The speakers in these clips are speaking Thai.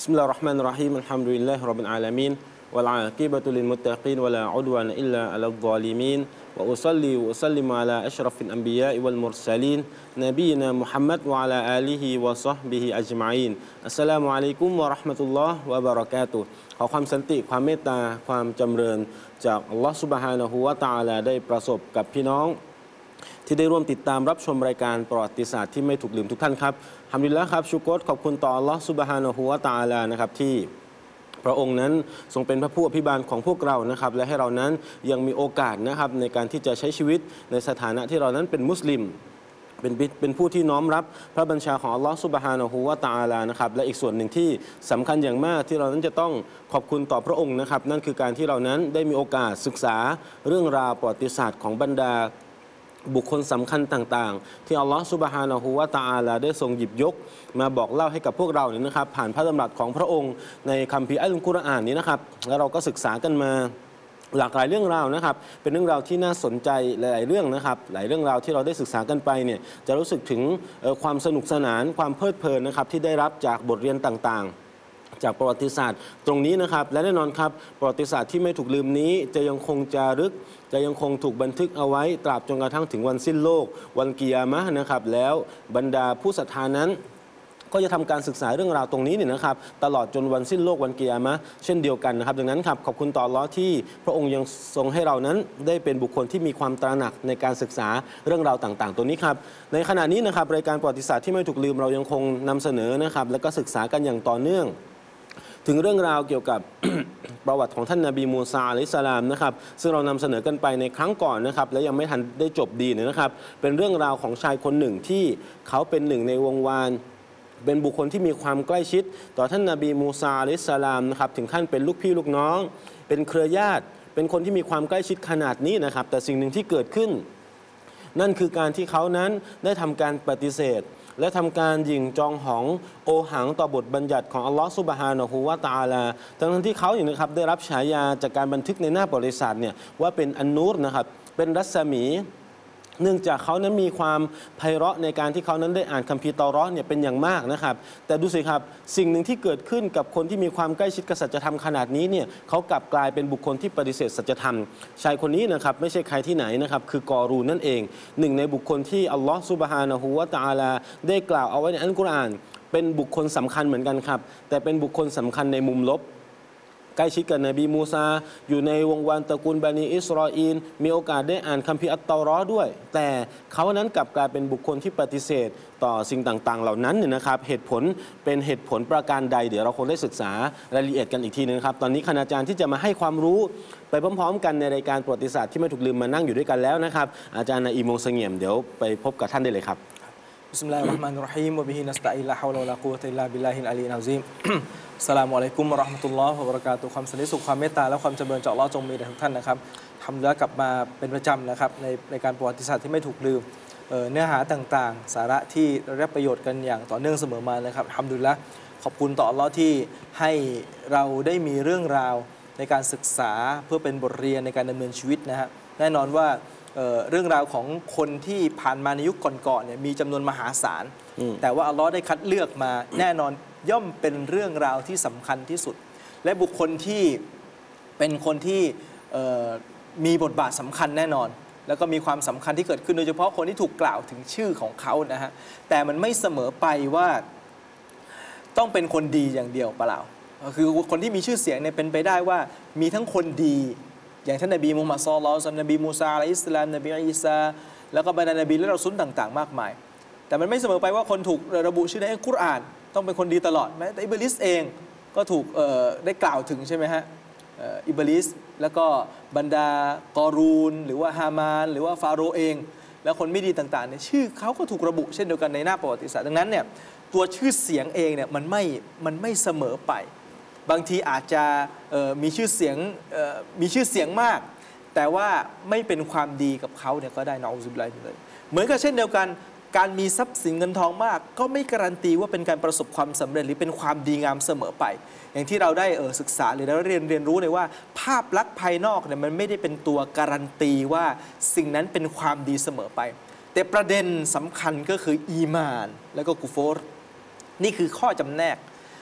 بسم الله الرحمن الرحيم الحمد لله رب العالمين والعاقبة للمتقين ولا عدوان إلا على الظالمين وأصلي وأسلم على أشرف الأنبياء والمرسلين نبينا محمد وعلى آله وصحبه أجمعين السلام عليكم ورحمة الله وبركاته ขอความสันติความเมตตาความจำเริญจากอัลลอฮฺซุบฮานะฮูวะตะอาลาได้ประสบกับพี่น้องที่ได้ร่วมติดตามรับชมรายการประวัติศาสตร์ที่ไม่ถูกลืมทุกท่านครับฮัมดุลิลละห์ครับชุกรขอบคุณต่ออัลลอฮฺซุบฮานะฮูวะตะอาลานะครับที่พระองค์นั้นทรงเป็นพระผู้อภิบาลของพวกเรานะครับและให้เรานั้นยังมีโอกาสนะครับในการที่จะใช้ชีวิตในสถานะที่เรานั้นเป็นมุสลิมเป็นผู้ที่น้อมรับพระบัญชาของอัลลอฮฺซุบฮานะฮูวะตะอาลานะครับและอีกส่วนหนึ่งที่สำคัญอย่างมากที่เรานั้นจะต้องขอบคุณต่อพระองค์นะครับนั่นคือการที่เรานั้นได้มีโอกาสศึกษาเรื่องราวประวัติศาสตร์ของบรรดาบุคคลสำคัญต่างๆที่อัลลอฮฺซุบฮานะฮูวะตะอาลาได้ทรงหยิบยกมาบอกเล่าให้กับพวกเราเนี่ยนะครับผ่านพระดำรัสของพระองค์ในคัมภีร์อัลกุรอานนี้นะครับแล้วเราก็ศึกษากันมาหลากหลายเรื่องราวนะครับเป็นเรื่องราวที่น่าสนใจหลายๆเรื่องนะครับหลายเรื่องราวที่เราได้ศึกษากันไปเนี่ยจะรู้สึกถึงความสนุกสนานความเพลิดเพลินนะครับที่ได้รับจากบทเรียนต่างๆจากประวัติศาสตร์ตรงนี้นะครับและแน่นอนครับประวัติศาสตร์ที่ไม่ถูกลืมนี้จะยังคงจารึกจะยังคงถูกบันทึกเอาไว้ตราบจนกระทั่งถึงวันสิ้นโลกวันกิยามะห์นะครับแล้วบรรดาผู้ศรัทธานั้นก็จะทำการศึกษาเรื่องราวตรงนี้เนี่ยนะครับตลอดจนวันสิ้นโลกวันกิยามะห์เช่นเดียวกันนะครับดังนั้นครับขอบคุณต่ออัลเลาะห์ที่พระองค์ยังทรงให้เรานั้นได้เป็นบุคคลที่มีความตระหนักในการศึกษาเรื่องราวต่างๆตัวนี้ครับในขณะนี้นะครับรายการประวัติศาสตร์ที่ไม่ถูกลืมเรายังคงนำเสนอนะครับและก็ศึกษากันอย่างต่อเนื่องถึงเรื่องราวเกี่ยวกับ ประวัติของท่านนบีมูซาอะลัยฮิสสลามนะครับซึ่งเรานำเสนอกันไปในครั้งก่อนนะครับและยังไม่ทันได้จบดีนะครับเป็นเรื่องราวของชายคนหนึ่งที่เขาเป็นหนึ่งในวงวานเป็นบุคคลที่มีความใกล้ชิดต่อท่านนบีมูซาอะลัยฮิสสลามนะครับถึงขั้นเป็นลูกพี่ลูกน้องเป็นเครือญาติเป็นคนที่มีความใกล้ชิดขนาดนี้นะครับแต่สิ่งหนึ่งที่เกิดขึ้นนั่นคือการที่เขานั้นได้ทำการปฏิเสธและทำการหยิ่งจองหองโอหังต่อบทบัญญัติของอัลลอฮฺซุบฮานะฮูวะตะอาลาทั้งที่เขาอย่างนะครับได้รับฉายาจากการบันทึกในหน้าประวัติศาสตร์เนี่ยว่าเป็นอันนูรนะครับเป็นรัศมีเนื่องจากเขานั้นมีความไพเราะในการที่เขานั้นได้อ่านคัมภีร์เตาเราะห์เนี่ยเป็นอย่างมากนะครับแต่ดูสิครับสิ่งหนึ่งที่เกิดขึ้นกับคนที่มีความใกล้ชิดกับสัจธรรมขนาดนี้เนี่ยเขากลับกลายเป็นบุคคลที่ปฏิเสธสัจธรรมชายคนนี้นะครับไม่ใช่ใครที่ไหนนะครับคือกอรูนนั่นเองหนึ่งในบุคคลที่อัลลอฮฺซุบฮานะฮูวะตะอาลาได้กล่าวเอาไว้ในอัลกุรอานเป็นบุคคลสำคัญเหมือนกันครับแต่เป็นบุคคลสำคัญในมุมลบใกล้ชิดกับนบีมูซาอยู่ในวงวานตระกูลบานีอิสราเอลมีโอกาสได้อ่านคัมภีร์อัตเตาเราะห์ด้วยแต่เขานั้นกลับกลายเป็นบุคคลที่ปฏิเสธต่อสิ่งต่างๆเหล่านั้นเนี่ยนะครับเหตุผลเป็นเหตุผลประการใดเดี๋ยวเราคงได้ศึกษารายละเอียดกันอีกทีนึงครับตอนนี้คณาจารย์ที่จะมาให้ความรู้ไปพร้อมๆกันในรายการประวัติศาสตร์ที่ไม่ถูกลืมมานั่งอยู่ด้วยกันแล้วนะครับอาจารย์นาอีมงเสงี่ยมเดี๋ยวไปพบกับท่านได้เลยครับบิสมิลลาฮิรเราะห์มานิรเราะฮีมวะบิฮินัสตะอีนลาฮาวลาวะลากุวะตะอิลลาบิลลาฮิลอาลีอะซีมอัสสลามุอะลัยกุมวะเราะห์มะตุลลอฮ์วะบะเราะกาตุฮ์ความสันติสุขความเมตตาและความเจริญจากอัลเลาะห์จงมีแด่ทุกท่านนะครับทำแล้วกลับมาเป็นประจำนะครับในการประวัติศาสตร์ที่ไม่ถูกลืมเนื้อหาต่างๆสาระที่ได้รับประโยชน์กันอย่างต่อเนื่องเสมอมานะครับอัลฮัมดุลิลละห์ขอบคุณต่ออัลเลาะห์ที่ให้เราได้มีเรื่องราวในการศึกษาเพื่อเป็นบทเรียนในการดำเนินชีวิตนะฮะแน่นอนว่าเรื่องราวของคนที่ผ่านมาในยุคก่อนๆเนี่ยมีจำนวนมหาศาลแต่ว่าอัลลอฮ์ได้คัดเลือกมาแน่นอนย่อมเป็นเรื่องราวที่สำคัญที่สุดและบุคคลที่เป็นคนที่มีบทบาทสำคัญแน่นอนแล้วก็มีความสำคัญที่เกิดขึ้นโดยเฉพาะคนที่ถูกกล่าวถึงชื่อของเขานะฮะแต่มันไม่เสมอไปว่าต้องเป็นคนดีอย่างเดียวเปล่าคือคนที่มีชื่อเสียงเนี่ยเป็นไปได้ว่ามีทั้งคนดีอย่างท่านนบีมุฮัมมัดศ็อลลัลลอฮุอะลัยฮิวะซัลลัมนบีมูซาอะลัยฮิสสลามนบีอีสาแล้วก็บรรดานบีและรอซูลต่างๆมากมายแต่มันไม่เสมอไปว่าคนถูกระบุชื่อในอัลกุรอานต้องเป็นคนดีตลอดแม้แต่อิบลิสเองก็ถูกได้กล่าวถึงใช่ไหมฮะอิบลิสแล้วก็บรรดากอรูนหรือว่าฮามานหรือว่าฟาโรห์เองแล้วคนไม่ดีต่างๆเนี่ยชื่อเขาก็ถูกระบุเช่นเดียวกันในหน้าประวัติศาสตร์ดังนั้นเนี่ยตัวชื่อเสียงเองเนี่ยมันไม่เสมอไปบางทีอาจจะมีชื่อเสียงมากแต่ว่าไม่เป็นความดีกับเขาเนี่ยก็ได้นะอูซุบิลลาฮิมิน เหมือนกับเช่นเดียวกันการมีทรัพย์สินเงินทองมากก็ไม่การันตีว่าเป็นการประสบความสำเร็จหรือเป็นความดีงามเสมอไปอย่างที่เราได้ศึกษาหรือเราเรียนรู้เลยว่าภาพลักษณ์ภายนอกเนี่ยมันไม่ได้เป็นตัวการันตีว่าสิ่งนั้นเป็นความดีเสมอไปแต่ประเด็นสำคัญก็คืออีมานแล้วก็กุฟรนี่คือข้อจำแนก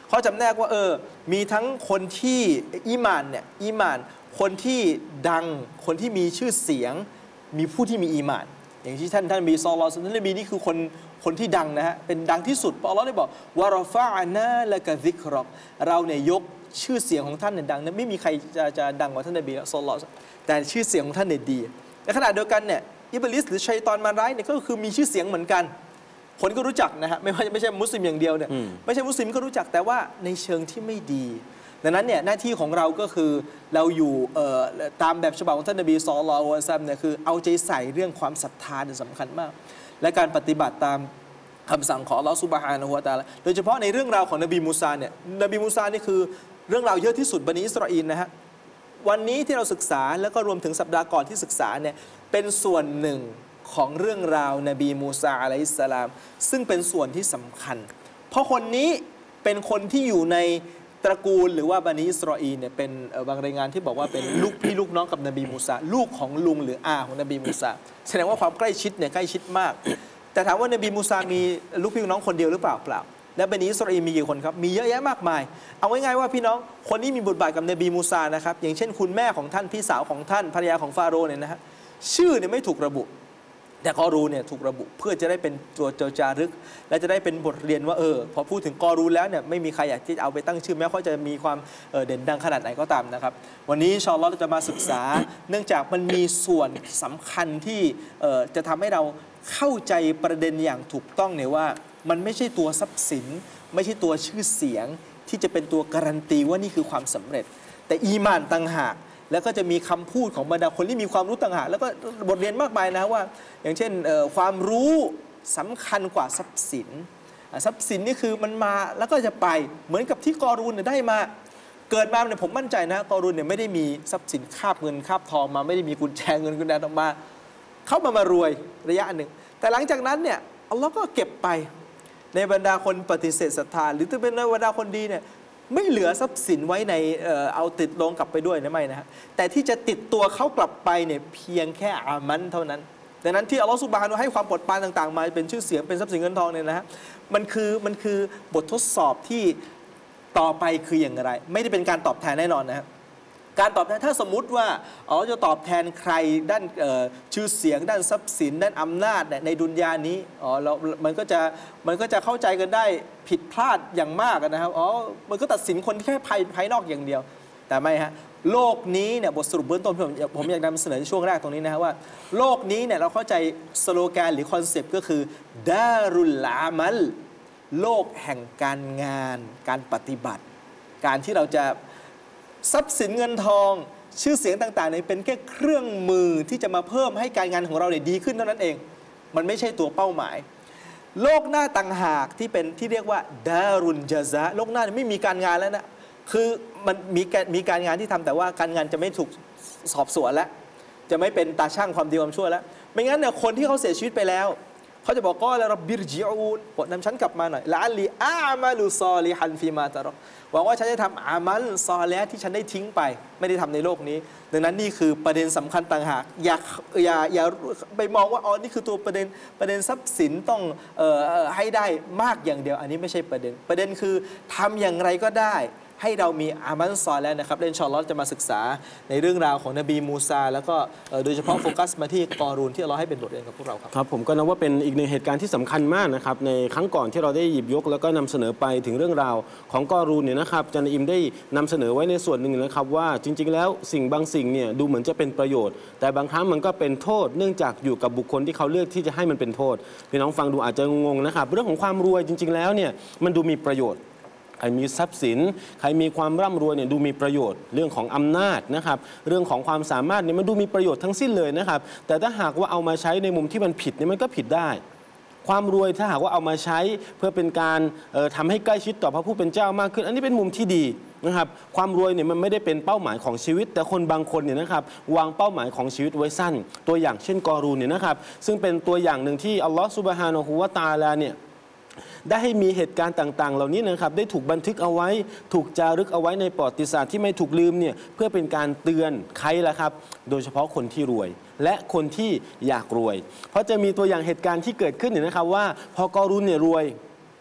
เขาจำแนกว่ามีทั้งคนที่อีหม่านเนี่ยอีหม่านคนที่ดังคนที่มีชื่อเสียงมีผู้ที่มีอีหม่านอย่างที่ท่านนบีศ็อลลัลลอฮุอะลัยฮิวะซัลลัมท่านนบีนี่คือคนที่ดังนะฮะเป็นดังที่สุดเพราะอัลเลาะห์ได้บอกวะรอฟะอนาละกะซิกรอกเราเนี่ยยกชื่อเสียงของท่านเนี่ยดังนะไม่มีใครจะดังกว่าท่านนบีศ็อลลัลลอฮุอะลัยฮิวะซัลลัมแต่ชื่อเสียงของท่านเนี่ยดีในขณะเดียวกันเนี่ยอิบลิสหรือชัยฏอนมารร้ายเนี่ยก็คือมีชื่อเสียงเหมือนกันคนก็รู้จักนะฮะไม่ใช่มุสลิมอย่างเดียวเนี่ยไม่ใช่มุสลิมก็รู้จักแต่ว่าในเชิงที่ไม่ดีดังนั้นเนี่ยหน้าที่ของเราก็คือเราอยู่ตามแบบฉบับของท่านนบีศ็อลลัลลอฮุอะลัยฮิวะซัลลัมเนี่ยคือเอาใจใส่เรื่องความศรัทธาเนี่ยสำคัญมากและการปฏิบัติตามคำสั่งของอัลลอฮฺซุบฮานะฮูวะตะอาลาโดยเฉพาะในเรื่องราวของนบีมูซาเนี่ยนบีมูซานี่คือเรื่องราวเยอะที่สุดบันิอิสราเอลนะฮะวันนี้ที่เราศึกษาแล้วก็รวมถึงสัปดาห์ก่อนที่ศึกษาเนี่ยเป็นส่วนหนึ่งของเรื่องราวนบีมูซาอะลัยฮิสสลามซึ่งเป็นส่วนที่สำคัญเพราะคนนี้เป็นคนที่อยู่ในตระกูลหรือว่าบันิอิสราเอลเนี่ยเป็นบางรายงานที่บอกว่าเป็นลูกพี่ลูกน้องกับนบีมูซาลูกของลุงหรืออาของนบีมูซาแสดงว่าความใกล้ชิดเนี่ยใกล้ชิดมากแต่ถามว่านบีมูซามีลูกพี่ลูกน้องคนเดียวหรือเปล่าเปล่าและบันิอิสราเอลมีกี่คนครับมีเยอะแยะมากมายเอาง่ายๆว่าพี่น้องคนที่มีบทบาทกับนบีมูซานะครับอย่างเช่นคุณแม่ของท่านพี่สาวของท่านภรรยาของฟาโรห์เนี่ยนะฮะชื่อเนี่ยไม่ถูกระบุแต่กอรูเนี่ยถูกระบุเพื่อจะได้เป็นตัวจารึกและจะได้เป็นบทเรียนว่าพอพูดถึงกอรูแล้วเนี่ยไม่มีใครอยากที่จะเอาไปตั้งชื่อแม้เขาจะมีความเด่นดังขนาดไหนก็ตามนะครับวันนี้อินชาอัลเลาะห์เราจะมาศึกษาเนื่องจากมันมีส่วนสำคัญที่จะทำให้เราเข้าใจประเด็นอย่างถูกต้องเนี่ยว่ามันไม่ใช่ตัวทรัพย์สินไม่ใช่ตัวชื่อเสียงที่จะเป็นตัวการันตีว่านี่คือความสำเร็จแต่อีหม่านต่างหากแล้วก็จะมีคำพูดของบรรดาคนที่มีความรู้ต่างหากแล้วก็บทเรียนมากมายนะว่าอย่างเช่นความรู้สำคัญกว่าทรัพย์สินทรัพย์สินนี่คือมันมาแล้วก็จะไปเหมือนกับที่กอรูนเนี่ยได้มาเกิดมาเนี่ยผมมั่นใจนะกอรูนเนี่ยไม่ได้มีทรัพย์สินคาบเงินคาบทองมาไม่ได้มีกุญแจเงินกุญแจทองมาเข้ามารวยระยะหนึ่งแต่หลังจากนั้นเนี่ยอัลลอฮ์ก็เก็บไปในบรรดาคนปฏิเสธศรัทธาหรือจะเป็นในบรรดาคนดีเนี่ยไม่เหลือทรัพย์สินไว้ในเอาติดลงกลับไปด้วยนะไม่นะฮะแต่ที่จะติดตัวเขากลับไปเนี่ยเพียงแค่อามันเท่านั้นดังนั้นที่อัลลอฮฺซุบฮานะฮูวะตะอาลาให้ความปลอดภัยต่างๆมาเป็นชื่อเสียงเป็นทรัพย์สินเงินทองเนี่ยนะฮะมันคือบททดสอบที่ต่อไปคืออย่างไรไม่ได้เป็นการตอบแทนแน่นอนนะฮะการตอบแทนถ้าสมมุติว่าจะตอบแทนใครด้านชื่อเสียงด้านทรัพย์สินด้านอำนาจในดุนยานี้มันก็จะเข้าใจกันได้ผิดพลาดอย่างมากนะครับมันก็ตัดสินคนแค่ภายนอกอย่างเดียวแต่ไม่ฮะโลกนี้เนี่ยบทสรุปเบื้องต้นผมอยากนำเสนอในช่วงแรกตรงนี้นะฮะว่าโลกนี้เนี่ยเราเข้าใจสโลแกนหรือคอนเซปต์ก็คือดารุลอามัลโลกแห่งการงานการปฏิบัติการที่เราจะทรัพย์สินเงินทองชื่อเสียงต่างๆเนี่ยเป็นแค่เครื่องมือที่จะมาเพิ่มให้การงานของเราเนี่ยดีขึ้นเท่านั้นเองมันไม่ใช่ตัวเป้าหมายโลกหน้าต่างหากที่เป็นที่เรียกว่าดารุนญะซาโลกหน้าไม่มีการงานแล้วนะคือมันมีการงานที่ทำแต่ว่าการงานจะไม่ถูกสอบสวนแล้วจะไม่เป็นตาช่างความดีความชั่วแล้วไม่งั้นเนี่ยคนที่เขาเสียชีวิตไปแล้วเขาจะบอกก็แล้วรับบิรจิอูนนำฉันกลับมาหน่อยละอัลลีอามาลุซอลิฮันฟีมาตะรอหวังว่าฉันจะทำอามัลซอลิฮ์ที่ฉันได้ทิ้งไปไม่ได้ทำในโลกนี้ดังนั้นนี่คือประเด็นสำคัญต่างหากอย่าไปมองว่านี่คือตัวประเด็นทรัพย์สินต้องให้ได้มากอย่างเดียวอันนี้ไม่ใช่ประเด็นคือทำอย่างไรก็ได้ให้เรามีอามัลซอลิฮ์นะครับอินชาอัลเลาะห์จะมาศึกษาในเรื่องราวของนบีมูซาแล้วก็โดยเฉพาะโฟกัสมาที่กอรูนที่เราให้เป็นบทเรียนกับพวกเราครับผมก็นับว่าเป็นอีกหนึ่งเหตุการณ์ที่สำคัญมากนะครับในครั้งก่อนที่เราได้หยิบยกแล้วก็นำเสนอไปถึงเรื่องราวของกอรูนเนี่ยนะครับอาจารย์อิมได้นำเสนอไว้ในส่วนหนึ่งนะครับว่าจริงๆแล้วสิ่งบางสิ่งเนี่ยดูเหมือนจะเป็นประโยชน์แต่บางครั้งมันก็เป็นโทษเนื่องจากอยู่กับบุคคลที่เขาเลือกที่จะให้มันเป็นโทษพี่น้องฟังดูอาจจะงงนะครับเรื่องของความรวยจริงๆแล้วเนี่ยมันดูมีประโยชน์ใครมีทรัพย์สินใครมีความร่ำรวยเนี่ยดูมีประโยชน์เรื่องของอำนาจนะครับเรื่องของความสามารถเนี่ยมันดูมีประโยชน์ทั้งสิ้นเลยนะครับแต่ถ้าหากว่าเอามาใช้ในมุมที่มันผิดเนี่ยมันก็ผิดได้ความรวยถ้าหากว่าเอามาใช้เพื่อเป็นการทำให้ใกล้ชิดต่อพระผู้เป็นเจ้ามากขึ้นอันนี้เป็นมุมที่ดีนะครับความรวยเนี่ยมันไม่ได้เป็นเป้าหมายของชีวิตแต่คนบางคนเนี่ยนะครับวางเป้าหมายของชีวิตไว้สั้นตัวอย่างเช่นกอรูนเนี่ยนะครับซึ่งเป็นตัวอย่างหนึ่งที่อัลลอฮฺซุบฮานะฮูวะตะอาลาเนี่ยได้ให้มีเหตุการณ์ต่างๆเหล่านี้นะครับได้ถูกบันทึกเอาไว้ถูกจารึกเอาไว้ในประวัติศาสตร์ที่ไม่ถูกลืมเนี่ยเพื่อเป็นการเตือนใครล่ะครับโดยเฉพาะคนที่รวยและคนที่อยากรวยเพราะจะมีตัวอย่างเหตุการณ์ที่เกิดขึ้นเนี่ยนะครับว่าพอกอรูนเนี่ยรวย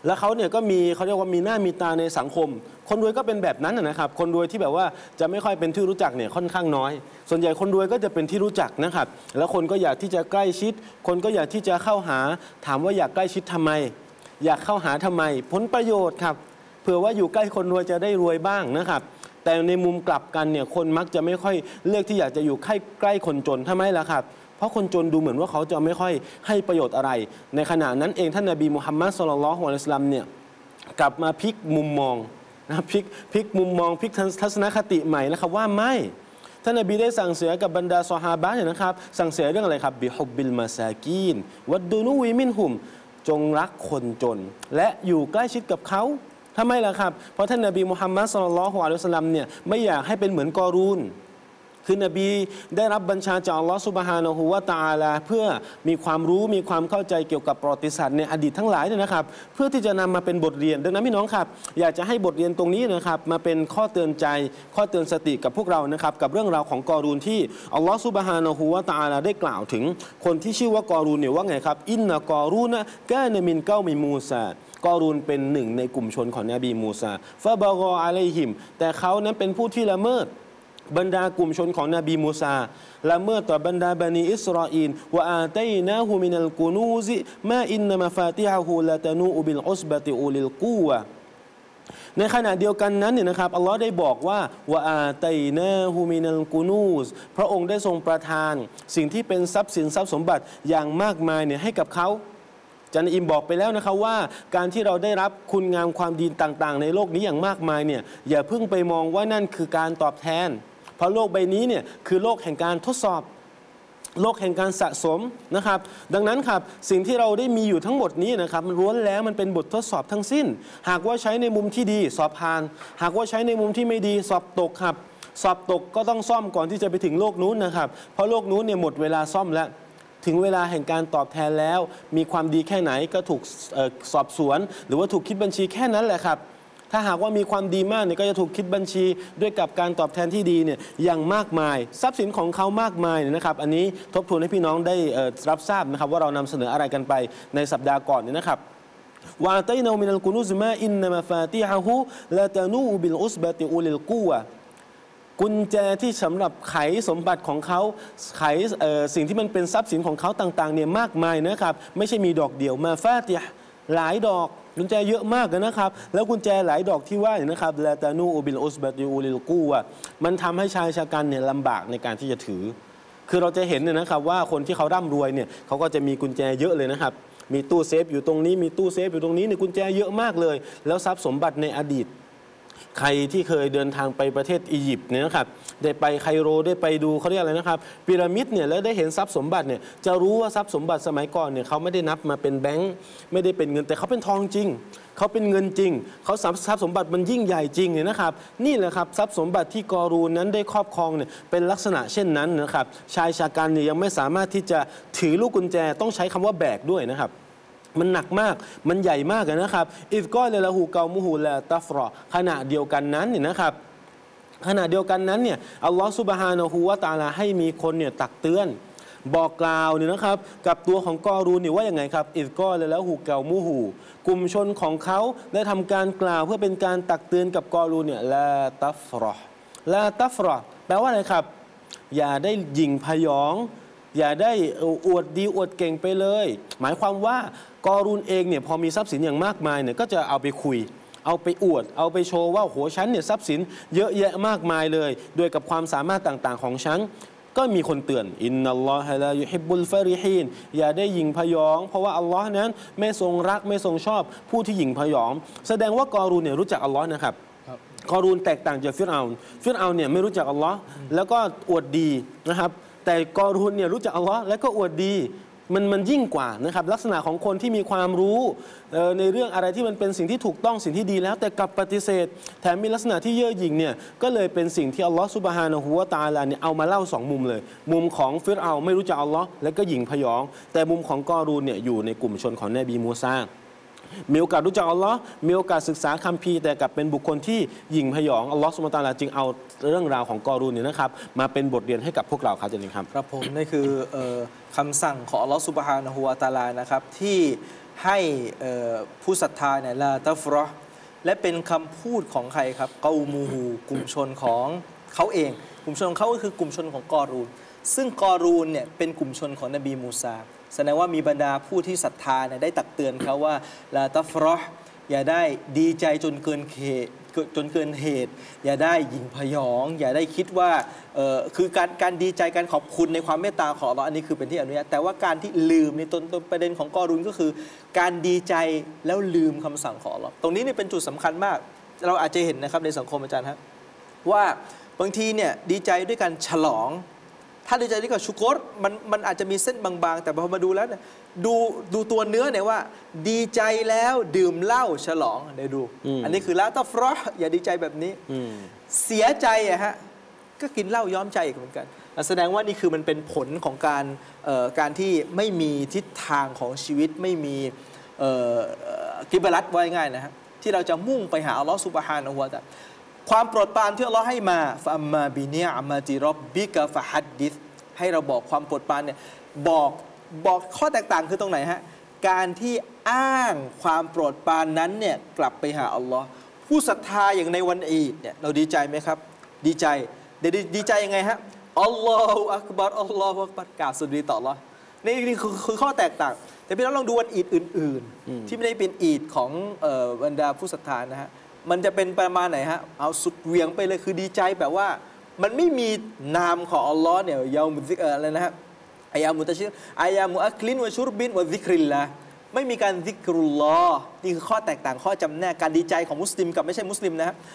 แล้วเขาเนี่ยก็มีเขาเรียกว่ามีหน้ามีตาในสังคมคนรวยก็เป็นแบบนั้นนะครับคนรวยที่แบบว่าจะไม่ค่อยเป็นที่รู้จักเนี่ยค่อนข้างน้อยส่วนใหญ่คนรวยก็จะเป็นที่รู้จักนะครับแล้วคนก็อยากที่จะใกล้ชิดคนก็อยากที่จะเข้าหาถามว่าอยากใกล้ชิดทำไมอยากเข้าหาทำไมผลประโยชน์ครับเผื่อว่าอยู่ใกล้คนรวยจะได้รวยบ้างนะครับแต่ในมุมกลับกันเนี่ยคนมักจะไม่ค่อยเลือกที่อยากจะอยู่ใกล้คนจนทำไมล่ะครับเพราะคนจนดูเหมือนว่าเขาจะไม่ค่อยให้ประโยชน์อะไรในขณะนั้นเองท่านนบีมุฮัมมัดศ็อลลัลลอฮุอะลัยฮิวะซัลลัมเนี่ยกลับมาพลิกมุมมองนะพลิกมุมมองพลิกทัศนคติใหม่นะครับว่าไม่ท่านนบีได้สั่งเสียกับบรรดาซอฮาบะห์เนี่ยนะครับสั่งเสียเรื่องอะไรครับบิฮุบบิลมาซากีนวัดดูนูวิมินหุมจงรักคนจนและอยู่ใกล้ชิดกับเขาทำไมล่ะครับเพราะท่านนบีมุฮัมมัดศ็อลลัลลอฮุอะลัยฮิวะซัลลัมเนี่ยไม่อยากให้เป็นเหมือนกอรูนคือนบีได้รับบัญชาจากอัลลอฮฺซุบฮานะฮูวะตะอาลาเพื่อมีความรู้มีความเข้าใจเกี่ยวกับประวัติศาสตร์ในอดีตทั้งหลายเนี่ยนะครับเพื่อที่จะนำมาเป็นบทเรียนดังนั้นพี่น้องครับอยากจะให้บทเรียนตรงนี้นะครับมาเป็นข้อเตือนใจข้อเตือนสติกับพวกเรานะครับกับเรื่องราวของกอรูนที่อัลลอฮฺซุบฮานะฮูวะตะอาลาได้กล่าวถึงคนที่ชื่อว่ากอรูนเนี่ยว่าไงครับอินนะกอรูนะกานะมินเกามิมูซากอรูนเป็นหนึ่งในกลุ่มชนของนบีมูซาฟะบะกออะลัยฮิมแต่เขานั้นเป็นผู้ที่ละเมิดบรรดากลุ่มชนของนบีมูซาละเมิดต่อบรรดาบันิอิสราอีลวะอาตัยนาฮูมินัลกุนูซิมาอินนะมะฟาติฮะฮูละตะนูบิลอุสบะติอูลิลกูวะในขณะเดียวกันนั้นเนี่ยนะครับอัลลอฮ์ได้บอกว่าวะอาตัยนาฮูมินัลกุนูซพระองค์ได้ทรงประทานสิ่งที่เป็นทรัพย์สินทรัพย์สมบัติอย่างมากมายเนี่ยให้กับเขาอาจารย์อิมบอกไปแล้วนะครับว่าการที่เราได้รับคุณงามความดีต่างๆในโลกนี้อย่างมากมายเนี่ยอย่าเพิ่งไปมองว่านั่นคือการตอบแทนเพราะโลกใบนี้เนี่ยคือโลกแห่งการทดสอบโลกแห่งการสะสมนะครับดังนั้นครับสิ่งที่เราได้มีอยู่ทั้งหมดนี้นะครับมันล้วนแล้วมันเป็นบททดสอบทั้งสิ้นหากว่าใช้ในมุมที่ดีสอบผ่านหากว่าใช้ในมุมที่ไม่ดีสอบตกครับสอบตกก็ต้องซ่อมก่อนที่จะไปถึงโลกนู้นนะครับเพราะโลกนู้นเนี่ยหมดเวลาซ่อมแล้วถึงเวลาแห่งการตอบแทนแล้วมีความดีแค่ไหนก็ถูกสอบสวนหรือว่าถูกคิดบัญชีแค่นั้นแหละครับถ้าหากว่ามีความดีมากเนี่ยก็จะถูกคิดบัญชีด้วยกับการตอบแทนที่ดีเนี่ยอย่างมากมายทรัพย์สินของเขามากมายเนี่ยนะครับอันนี้ทบทวนให้พี่น้องได้รับทราบนะครับว่าเรานำเสนออะไรกันไปในสัปดาห์ก่อนเนี่ยนะครับวาตัยนามินัลกุนูซมาอินนะมะฟาติฮะฮูละตะนูบิลอุสบะติอูลิลกูวะกุญแจที่สำหรับไขสมบัติของเขาไขสิ่งที่มันเป็นทรัพย์สินของเขาต่างๆเนี่ยมากมายนะครับไม่ใช่มีดอกเดียวมาฟาติฮ์หลายดอกกุญแจเยอะมากนะครับแล้วกุญแจหลายดอกที่ว่านะครับละตานูบิลอุสบะติอูลิลกูวะมันทำให้ชายชะกันเนี่ยลำบากในการที่จะถือคือเราจะเห็นเนี่ยนะครับว่าคนที่เขาร่ำรวยเนี่ยเขาก็จะมีกุญแจเยอะเลยนะครับมีตู้เซฟอยู่ตรงนี้มีตู้เซฟอยู่ตรงนี้เนี่ยกุญแจเยอะมากเลยแล้วทรัพย์สมบัติในอดีตใครที่เคยเดินทางไปประเทศอียิปต์เนี่ยนะครับได้ไปไคโรได้ไปดูเขาเรียกอะไรนะครับพีระมิดเนี่ยแล้วได้เห็นทรัพย์สมบัติเนี่ยจะรู้ว่าทรัพย์สมบัติสมัยก่อนเนี่ยเขาไม่ได้นับมาเป็นแบงค์ไม่ได้เป็นเงินแต่เขาเป็นทองจริงเขาเป็นเงินจริงเขาทรัพย์สมบัติมันยิ่งใหญ่จริงเนี่ยนะครับนี่แหละครับทรัพย์สมบัติที่กอรูนนั้นได้ครอบครองเนี่ยเป็นลักษณะเช่นนั้นนะครับชายชะกันเนี่ยยังไม่สามารถที่จะถือลูกกุญแจต้องใช้คำว่าแบกด้วยนะครับมันหนักมากมันใหญ่มากนะครับอิซกอลละหูเกามุฮูละตัฟรอขณะเดียวกันนั้นเนี่ยนะครับขณะเดียวกันนั้นเนี่ยอัลลอฮฺซุบฮานะฮูวะตะอาลาให้มีคนเนี่ยตักเตือนบอกกล่าวเนี่ยนะครับกับตัวของกอรูนเนี่ยว่าอย่างไงครับอิซกอลละหูเกามุฮูกลุ่มชนของเขาได้ทำการกล่าวเพื่อเป็นการตักเตือนกับกอรูนเนี่ยละตัฟรอละตัฟรอแปลว่าอะไรครับอย่าได้หยิ่งพยองอย่าได้อวดดีอวดเก่งไปเลยหมายความว่ากอรูนเองเนี่ยพอมีทรัพย์สินอย่างมากมายเนี่ยก็จะเอาไปคุยเอาไปอวดเอาไปโชว์ว่าโหฉันเนี่ยทรัพย์สินเยอะแยะมากมายเลยโดยกับความสามารถต่างๆของฉันก็มีคนเตือนอินนัลลอฮะลายุฮิบบุลฟาริฮีนอย่าได้หยิ่งพยองเพราะว่าอัลลอฮ์นั้นไม่ทรงรักไม่ทรงชอบผู้ที่หยิ่งพยองแสดงว่ากอรูนเนี่ยรู้จักอัลลอฮ์นะครับกอรูนแตกต่างจากฟิรเอาน์เนี่ยไม่รู้จักอัลลอฮ์แล้วก็อวดดีนะครับแต่กอรูนเนี่ยรู้จักอัลลอฮ์และก็อวดดีมันยิ่งกว่านะครับลักษณะของคนที่มีความรู้ในเรื่องอะไรที่มันเป็นสิ่งที่ถูกต้องสิ่งที่ดีแล้วแต่กลับปฏิเสธแถมมีลักษณะที่เย่อหยิ่งเนี่ยก็เลยเป็นสิ่งที่อัลลอฮ์ซุบฮานะฮูวะตะอาลาเนี่ยเอามาเล่า2มุมเลยมุมของฟิรเอาน์ไม่รู้จักอัลลอฮ์และก็หยิ่งพยองแต่มุมของกอรูนเนี่ยอยู่ในกลุ่มชนของนบีมูซามีโอกาสรู้จักอัลลอฮ์มีโอกาสศึกษาคัมภีร์แต่กลับเป็นบุคคลที่หยิ่งพยองอัลลอฮ์ซุบฮานะฮูวะตะอาลาจึงเอาเรื่องราวของกอรูนเนี่ยนะครับมาเป็นบทเรียนให้กับพวกเราครับอาจารย์ครับครับผมนี่คือคำสั่งของอัลลอฮ์ซุบฮานะฮูวะตะอาลานะครับที่ให้ผู้ศรัทธาเนี่ยลาตัฟรอห์และเป็นคำพูดของใครครับเกามูฮูกลุ่มชนของเขาเองกลุ่มชนของเขาก็คือกลุ่มชนของกอรูนซึ่งกอรูนเนี่ยเป็นกลุ่มชนของนบีมูซาแสดงว่ามีบรรดาผู้ที่ศรัทธาเนี่ยได้ตักเตือนเขาว่าลาตัฟรอห์อย่าได้ดีใจจนเกินเหตุอย่าได้หยิ่งพยอง อย่าได้คิดว่าคือการดีใจการขอบคุณในความเมตตาของอัลเลาะห์อันนี้คือเป็นที่อนุญาตแต่ว่าการที่ลืมในต้นประเด็นของกอรุนก็คือการดีใจแล้วลืมคำสั่งของอัลเลาะห์ตรงนี้นี่เป็นจุดสำคัญมากเราอาจจะเห็นนะครับในสังคมอาจารย์ครับว่าบางทีเนี่ยดีใจด้วยการฉลองถ้าดีใจด้วยกับชุกรมันอาจจะมีเส้นบางๆแต่พอมาดูแล้วเนี่ยดูตัวเนื้อเนี่ยว่าดีใจแล้วดื่มเหล้าฉลองเดี๋ยวดูอันนี้คือละตัฟรอห์อย่าดีใจแบบนี้เสียใจอะฮะก็กินเหล้าย้อมใจอีกเหมือนกันแสดงว่านี่คือมันเป็นผลของการที่ไม่มีทิศทางของชีวิตไม่มีกิบลัตว่าง่ายนะฮะที่เราจะมุ่งไปหาอัลลอฮฺซุบฮานะฮูวะตะอาลาความโปรดปรานที่อัลลอฮ์ให้มาฟะอัมมาบินิอะมาติร็อบบิกะฟะฮัดดิษให้เราบอกความโปรดปรานเนี่ยบอกข้อแตกต่างคือตรงไหนฮะการที่อ้างความโปรดปรานนั้นเนี่ยกลับไปหาอัลลอฮ์ผู้ศรัทธาอย่างในวันอีดเนี่ยเราดีใจไหมครับดีใจดีใจยังไงฮะอัลลอฮฺอักบัรอัลลอฮฺอักบัรกล่าวสุดดีต่ออัลลอฮ์นี่คือข้อแตกต่างแต่พี่น้องลองดูวันอีดอื่นๆที่ไม่ได้เป็นอีดของบรรดาผู้ศรัทธานะฮะมันจะเป็นประมาณไหนฮะเอาสุดเวียงไปเลยคือดีใจแบบว่ามันไม่มีนามของอัลลอฮ์เนี่ยยามุซิกอะไรนะฮะอายามุตะชิรอายามุอัคลินวะชุรบินวะซิกริลละไม่มีการซิกรุลลอฮ์นี่คือข้อแตกต่างข้อจำแนกการดีใจของมุสลิมกับไม่ใช่มุสลิมนะฮะ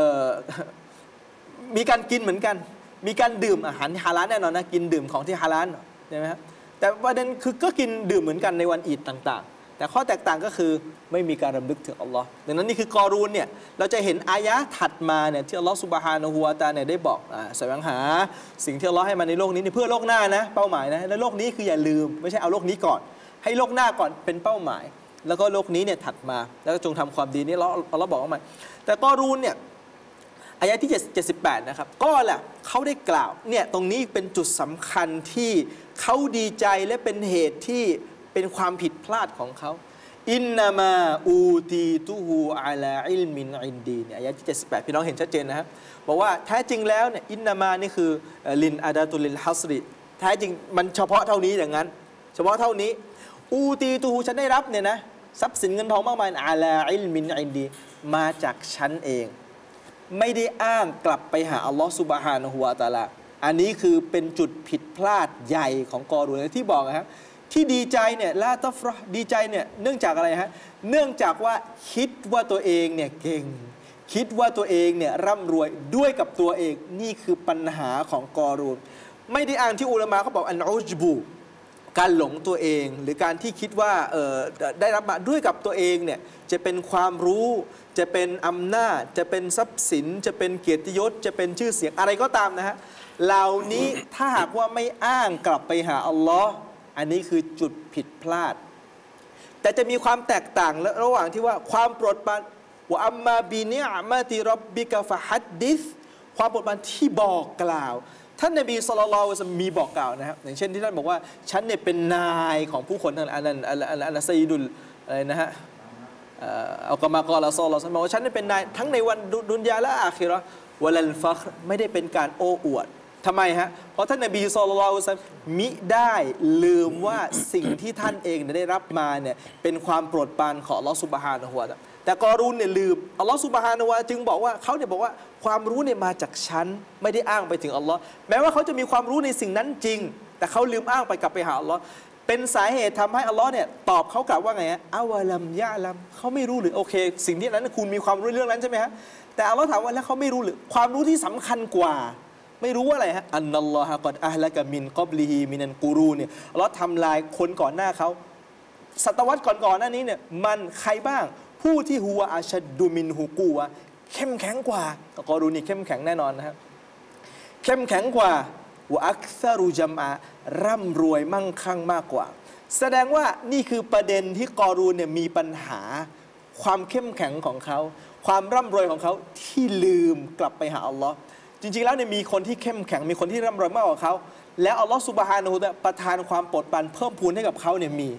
มีการกินเหมือนกันมีการดื่มอาหารฮาลาลแน่นอนนะกินดื่มของที่ฮาลาลใช่ไหมครับแต่ประเด็นคือก็กินดื่มเหมือนกันในวันอีดต่างๆแต่ข้อแตกต่างก็คือไม่มีการรำลึกถึงอัลลอฮ์ดังนั้นนี่คือกอรูนเนี่ยเราจะเห็นอายะห์ถัดมาเนี่ยที่อัลลอฮ์ซุบฮานะฮูวะตะอาลาเนี่ยได้บอกแสวงหาสิ่งที่อัลลอฮ์ให้มาในโลกนี้เพื่อโลกหน้านะเป้าหมายนะและโลกนี้คืออย่าลืมไม่ใช่เอาโลกนี้ก่อนให้โลกหน้าก่อนเป็นเป้าหมายแล้วก็โลกนี้เนี่ยถัดมาแล้วก็จงทำความดีนี่อัลลอฮ์บอกว่าแต่กอรูนเนี่ยอายะที่78นะครับก็แหละเขาได้กล่าวเนี่ยตรงนี้เป็นจุดสำคัญที่เขาดีใจและเป็นเหตุที่เป็นความผิดพลาดของเขาอินนามาอูตีตุฮูอาลาอิลมินอินดีเนี่ยอายะที่78พี่น้องเห็นชัดเจนนะครับบอกว่าแท้จริงแล้วเนี่ยอินนามานี่คือลินอาดาตุลิลฮัสริแท้จริงมันเฉพาะเท่านี้อย่างนั้นเฉพาะเท่านี้อูตีตุฮูฉันได้รับเนี่ยนะทรัพย์สินเงินทองมากมายอาลาอิลมินอินดีมาจากฉันเองไม่ได้อ้างกลับไปหาอัลลอฮฺซุบฮานะฮูวะตะอาลาอันนี้คือเป็นจุดผิดพลาดใหญ่ของกอรูนที่บอกนะครับที่ดีใจเนี่ยลาตัฟรอห์ดีใจเนี่ยเนื่องจากอะไรฮะเนื่องจากว่าคิดว่าตัวเองเนี่ยเก่งคิดว่าตัวเองเนี่ยร่ำรวยด้วยกับตัวเองนี่คือปัญหาของกอรูนไม่ได้อ้างที่อุลามะเขาบอกอันอุจบูการหลงตัวเองหรือการที่คิดว่าได้รับมาด้วยกับตัวเองเนี่ยจะเป็นความรู้จะเป็นอำนาจจะเป็นทรัพย์สินจะเป็นเกียรติยศจะเป็นชื่อเสียงอะไรก็ตามนะฮะเหล่านี้ถ้าหากว่าไม่อ้างกลับไปหาอัลลอฮ์อันนี้คือจุดผิดพลาดแต่จะมีความแตกต่างระหว่างที่ว่าความโปรดปรานวะอัมมาบินิอะมาติร็อบบิกะฟะฮัดดิษความโปรดปรานที่บอกกล่าวท่านนบีศ็อลลัลลอฮุอะลัยฮิวะซัลลัมมีบอกกล่าวนะครับอย่างเช่นที่ท่านบอกว่าฉันเนี่ยเป็นนายของผู้คนทั้งหลายอันนั้นซัยยิดุลอะไรนะฮะอัลกะมากอละศ็อลลัลลอฮุอะลัยฮิวะซัลลัมบอกว่าฉันเนี่ยเป็นนายทั้งในวันดุนยาและอาคิเราะห์วะลัลฟัครไม่ได้เป็นการโอ้อวดทำไมฮะเพราะท่านนบีศ็อลลัลลอฮุอะลัยฮิวะซัลลัมมิได้ลืมว่าสิ่งที่ท่านเองได้รับมาเนี่ยเป็นความโปรดปรานของอัลเลาะห์ซุบฮานะฮูวะตะอาลาแต่กอรูนเนี่ยลืมอัลลอฮ์ซุบฮานะฮูวะตะอาลาจึงบอกว่าเขาเนี่ยบอกว่าความรู้เนี่ยมาจากฉันไม่ได้อ้างไปถึงอัลลอฮ์แม้ว่าเขาจะมีความรู้ในสิ่งนั้นจริงแต่เขาลืมอ้างไปกลับไปหาอัลลอฮ์เป็นสาเหตุทำให้อัลลอฮ์เนี่ยตอบเขากลับว่าไงฮะอาวะลัมยะลัมเขาไม่รู้หรือโอเคสิ่งที่นั้นคุณมีความรู้เรื่องนั้นใช่ไหมฮะแต่อัลลอฮ์ถามว่าแล้วเขาไม่รู้หรือความรู้ที่สำคัญกว่าไม่รู้ว่าอะไรฮะอันนัลลอฮะกอดอะฮละกะมินกอบลิฮีมินันกูรูเนี่ยอัลลอฮ์ทำลายคนก่อนหน้าเขาศตวรรษก่อนๆหน้านี้เนี่ยมันใครบ้างผู้ที่หัวอาชัดดูมินฮูกูวะเข้มแข็งกว่ากอรูนี่เข้มแข็งแน่นอนนะครับเข้มแข็งกว่าวะอักซารุจัมอาร่ำรวยมั่งคั่งมากกว่าแสดงว่านี่คือประเด็นที่กอรูนเนี่ยมีปัญหาความเข้มแข็งของเขาความร่ำรวยของเขาที่ลืมกลับไปหาอัลลอฮ์จริงๆแล้วเนี่ยมีคนที่เข้มแข็งมีคนที่ร่ำรวยมากกว่าเขาแล้วอัลลอฮ์ซุบฮานะฮูวะตะอาลาประทานความโปรดปรานเพิ่มพูนให้กับเขาเนี่ยมี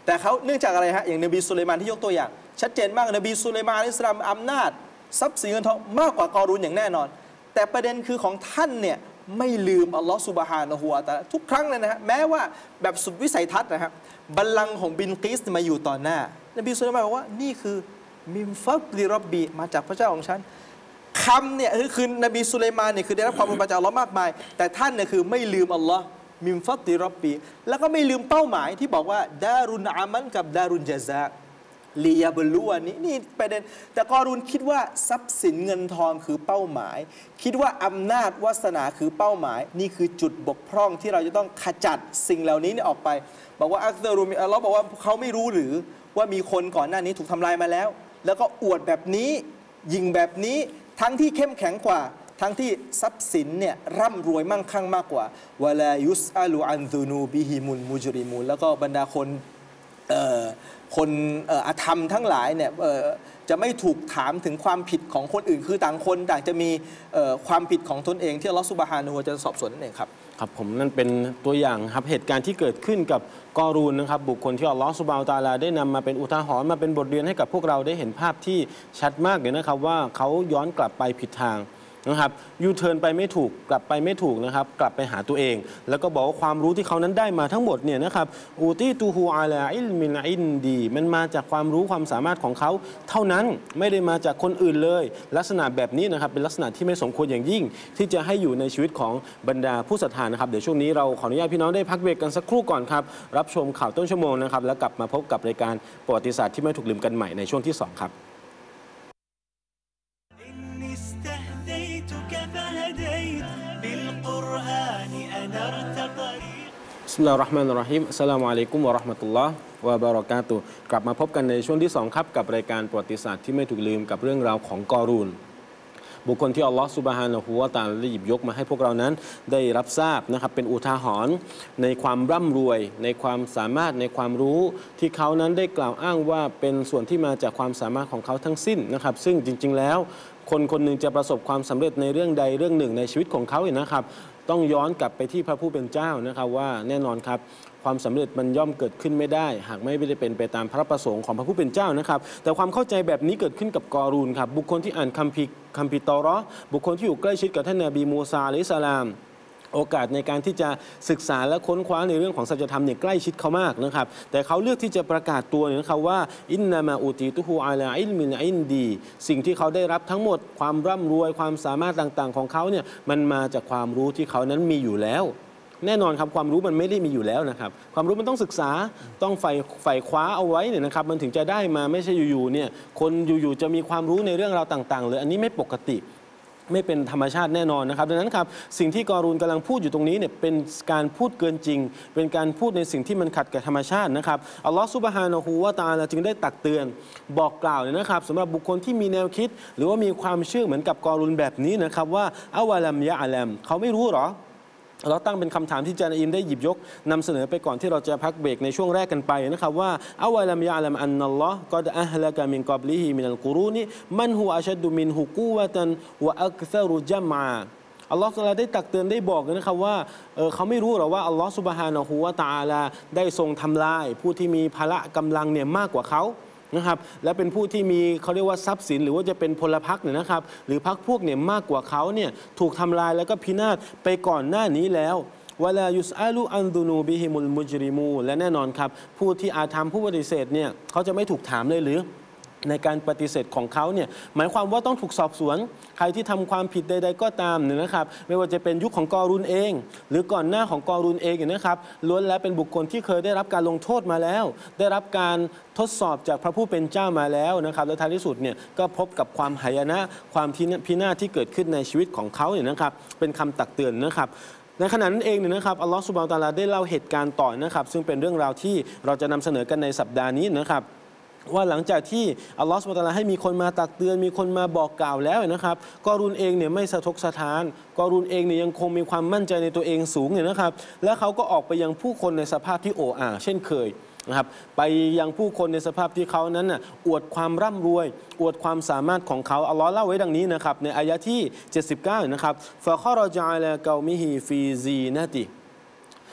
แต่เขาเนื่องจากอะไรฮะอย่างนบีสุไลมานที่ยกตัวอย่างชัดเจนมากนบีสุไลมานอะลัยฮิสสลามอำนาจทรัพย์สินเงินทองมากกว่ากอรูนอย่างแน่นอนแต่ประเด็นคือของท่านเนี่ยไม่ลืมอัลลอฮฺซุบฮานะฮูวะตะอาลาทุกครั้งเลยนะฮะแม้ว่าแบบสุดวิสัยทัศน์นะครับบัลลังก์ของบินกิสมาอยู่ต่อหน้านบีสุไลมานบอกว่านี่คือมิมฟัตลิร็อบบีมาจากพระเจ้าของฉันคำเนี่ยคือนบีสุไลมานเนี่ยคือได้รับความโปรดปรานจากอัลลอฮ์มากมายแต่ท่านเนี่ยคือไม่ลืมอัลลอฮ์มิมฟัตลิร็อบบีแล้วก็ไม่ลืมเป้าหมายที่บอกว่าดารุนอามันกับดารุนญะซาลียาบลูอันนี้นี่ประเด็นแต่กอรูนคิดว่าทรัพย์สินเงินทองคือเป้าหมายคิดว่าอำนาจวาสนาคือเป้าหมายนี่คือจุดบกพร่องที่เราจะต้องขจัดสิ่งเหล่านี้ออกไปบอกว่าอักซารุมิอัลลอฮ์บอกว่าเขาไม่รู้หรือว่ามีคนก่อนหน้านี้ถูกทำลายมาแล้วแล้วก็อวดแบบนี้ยิงแบบนี้ทั้งที่เข้มแข็งกว่าทั้งที่ทรัพย์สินเนี่ยร่ำรวยมั่งคั่งมากกว่าวะลายุสอาลูอันซุนูบิฮิมุลมุจริมูลแล้วก็บรรดาคนอธรรมทั้งหลายเนี่ยจะไม่ถูกถามถึงความผิดของคนอื่นคือต่างคนต่างจะมีความผิดของตนเองที่อัลลอฮฺซุบฮานะฮูวะตะอาลาจะสอบสวนนั่นเองครับครับผมนั่นเป็นตัวอย่างครับเหตุการณ์ที่เกิดขึ้นกับกอรูนนะครับบุคคลที่อัลลอฮฺซุบฮานะฮูวะตะอาลาได้นำมาเป็นอุทาหรณ์มาเป็นบทเรียนให้กับพวกเราได้เห็นภาพที่ชัดมากเลยนะครับว่าเขาย้อนกลับไปผิดทางนะครับยูเทิร์นไปไม่ถูกกลับไปไม่ถูกนะครับกลับไปหาตัวเองแล้วก็บอกว่าความรู้ที่เขานั้นได้มาทั้งหมดเนี่ยนะครับอูตีตูฮูอาลาอิลมินอินดีมันมาจากความรู้ความสามารถของเขาเท่านั้นไม่ได้มาจากคนอื่นเลยลักษณะแบบนี้นะครับเป็นลักษณะที่ไม่สมควรอย่างยิ่งที่จะให้อยู่ในชีวิตของบรรดาผู้ศรัทธานะครับเดี๋ยวช่วงนี้เราขออนุญาตพี่น้องได้พักเบรกกันสักครู่ก่อนครับรับชมข่าวต้นชั่วโมงนะครับแล้วกลับมาพบกับรายการประวัติศาสตร์ที่ไม่ถูกลืมกันใหม่ในช่วงที่2ครับบิสมิลลาฮิรเราะห์มานิรเราะฮีมอัสสลามุอะลัยกุมวะเราะห์มะตุลลอฮ์วะบะเราะกาตุฮ์กลับมาพบกันในช่วงที่2ครับกับรายการประวัติศาสตร์ที่ไม่ถูกลืมกับเรื่องราวของกอรูนบุคคลที่อัลลอฮฺซุบฮานะฮูวะตะอาลาได้หยิบยกมาให้พวกเรานั้นได้รับทราบนะครับเป็นอุทาหรณ์ในความร่ำรวยในความสามารถในความรู้ที่เขานั้นได้กล่าวอ้างว่าเป็นส่วนที่มาจากความสามารถของเขาทั้งสิ้นนะครับซึ่งจริงๆแล้วคนคนหนึ่งจะประสบความสำเร็จในเรื่องใดเรื่องหนึ่งในชีวิตของเขาเนี่ยนะครับต้องย้อนกลับไปที่พระผู้เป็นเจ้านะครับว่าแน่นอนครับความสำเร็จมันย่อมเกิดขึ้นไม่ได้หากไม่ได้เป็นไปตามพระประสงค์ของพระผู้เป็นเจ้านะครับแต่ความเข้าใจแบบนี้เกิดขึ้นกับกอรูนครับบุคคลที่อ่านคัมภีร์ตอเราะห์บุคคลที่อยู่ใกล้ชิดกับท่านนบีมูซาอะลัยฮิสสลามโอกาสในการที่จะศึกษาและค้นคว้าในเรื่องของสัจธรรมเนี่ยใกล้ชิดเขามากนะครับแต่เขาเลือกที่จะประกาศตัวนะครับว่าอินนามาอูตีตุฮูอาลาอิลมินอินดีสิ่งที่เขาได้รับทั้งหมดความร่ำรวยความสามารถต่างๆของเขาเนี่ยมันมาจากความรู้ที่เขานั้นมีอยู่แล้วแน่นอนครับความรู้มันไม่ได้มีอยู่แล้วนะครับความรู้มันต้องศึกษาต้องใฝ่คว้าเอาไว้เนี่ยนะครับมันถึงจะได้มาไม่ใช่อยู่ๆเนี่ยคนอยู่ๆจะมีความรู้ในเรื่องราวต่างๆเลยอันนี้ไม่ปกติไม่เป็นธรรมชาติแน่นอนนะครับดังนั้นครับสิ่งที่กอรูนกำลังพูดอยู่ตรงนี้เนี่ยเป็นการพูดเกินจริงเป็นการพูดในสิ่งที่มันขัดกับธรรมชาตินะครับอัลลอฮฺซุบฮานะฮูวะตะอาลาจึงได้ตักเตือนบอกกล่าวเนี่ยนะครับสำหรับบุคคลที่มีแนวคิดหรือว่ามีความเชื่อเหมือนกับกอรูนแบบนี้นะครับว่าอาวะลัมยะอะลัมเขาไม่รู้หรอเราตั้งเป็นคำถามที่อาจารย์อิมได้หยิบยกนำเสนอไปก่อนที่เราจะพักเบรกในช่วงแรกกันไปนะครับว่าอาวะลัมยะอะลัมอันนัลลอฮ์กอดอะฮละกะมินกับลิฮิมินัลกุรูนีมันฮุอัชัดดุมินฮุกุวะตันวะอักซะรุญะมะอัลลอฮฺได้ตักเตือนได้บอกนะครับว่าเขาไม่รู้หรอว่าอัลลอฮฺซุบฮานะฮูวะตะอาลาได้ทรงทำลายผู้ที่มีพละกำลังเนี่ยมากกว่าเขานะครับและเป็นผู้ที่มีเขาเรียกว่าทรัพย์สินหรือว่าจะเป็นพลพรรคเนี่ยนะครับหรือพรรคพวกเนี่ยมากกว่าเขาเนี่ยถูกทำลายแล้วก็พินาศไปก่อนหน้านี้แล้ววะลายุสอาลูอันดุนูบิฮิมุลมุจริมูและแน่นอนครับผู้ที่อาธรรมผู้ปฏิเสธเนี่ยเขาจะไม่ถูกถามเลยหรือในการปฏิเสธของเขาเนี่ยหมายความว่าต้องถูกสอบสวนใครที่ทำความผิดใดๆก็ตามเนี่ยนะครับไม่ว่าจะเป็นยุคของกอรูนเองหรือก่อนหน้าของกอรูนเองเนี่ยนะครับล้วนแล้วเป็นบุคคลที่เคยได้รับการลงโทษมาแล้วได้รับการทดสอบจากพระผู้เป็นเจ้ามาแล้วนะครับและท้ายที่สุดเนี่ยก็พบกับความหายนะความพินาศที่เกิดขึ้นในชีวิตของเขาเนี่ยนะครับเป็นคำตักเตือนนะครับในขณะนั้นเองเนี่ยนะครับอัลลอฮฺซุบฮานะฮูวะตะอาลาได้เล่าเหตุการณ์ต่อนะครับซึ่งเป็นเรื่องราวที่เราจะนำเสนอกันในสัปดาห์นี้นะครับว่าหลังจากที่อัลลอฮฺซุบฮานะฮูวะตะอาลาให้มีคนมาตักเตือนมีคนมาบอกกล่าวแล้วนะครับกอรูนเองเนี่ยไม่สะทกสะท้านกอรูนเองเนี่ยยังคงมีความมั่นใจในตัวเองสูงเนี่ยนะครับและเขาก็ออกไปยังผู้คนในสภาพที่โอ้อาเช่นเคยนะครับไปยังผู้คนในสภาพที่เขานั้นน่ะอวดความร่ำรวยอวดความสามารถของเขาอัลลอฮ์เล่าไว้ดังนี้นะครับในอายะที่79นะครับฟะคอรจาอะลากอมิฮิฟีซีนะติ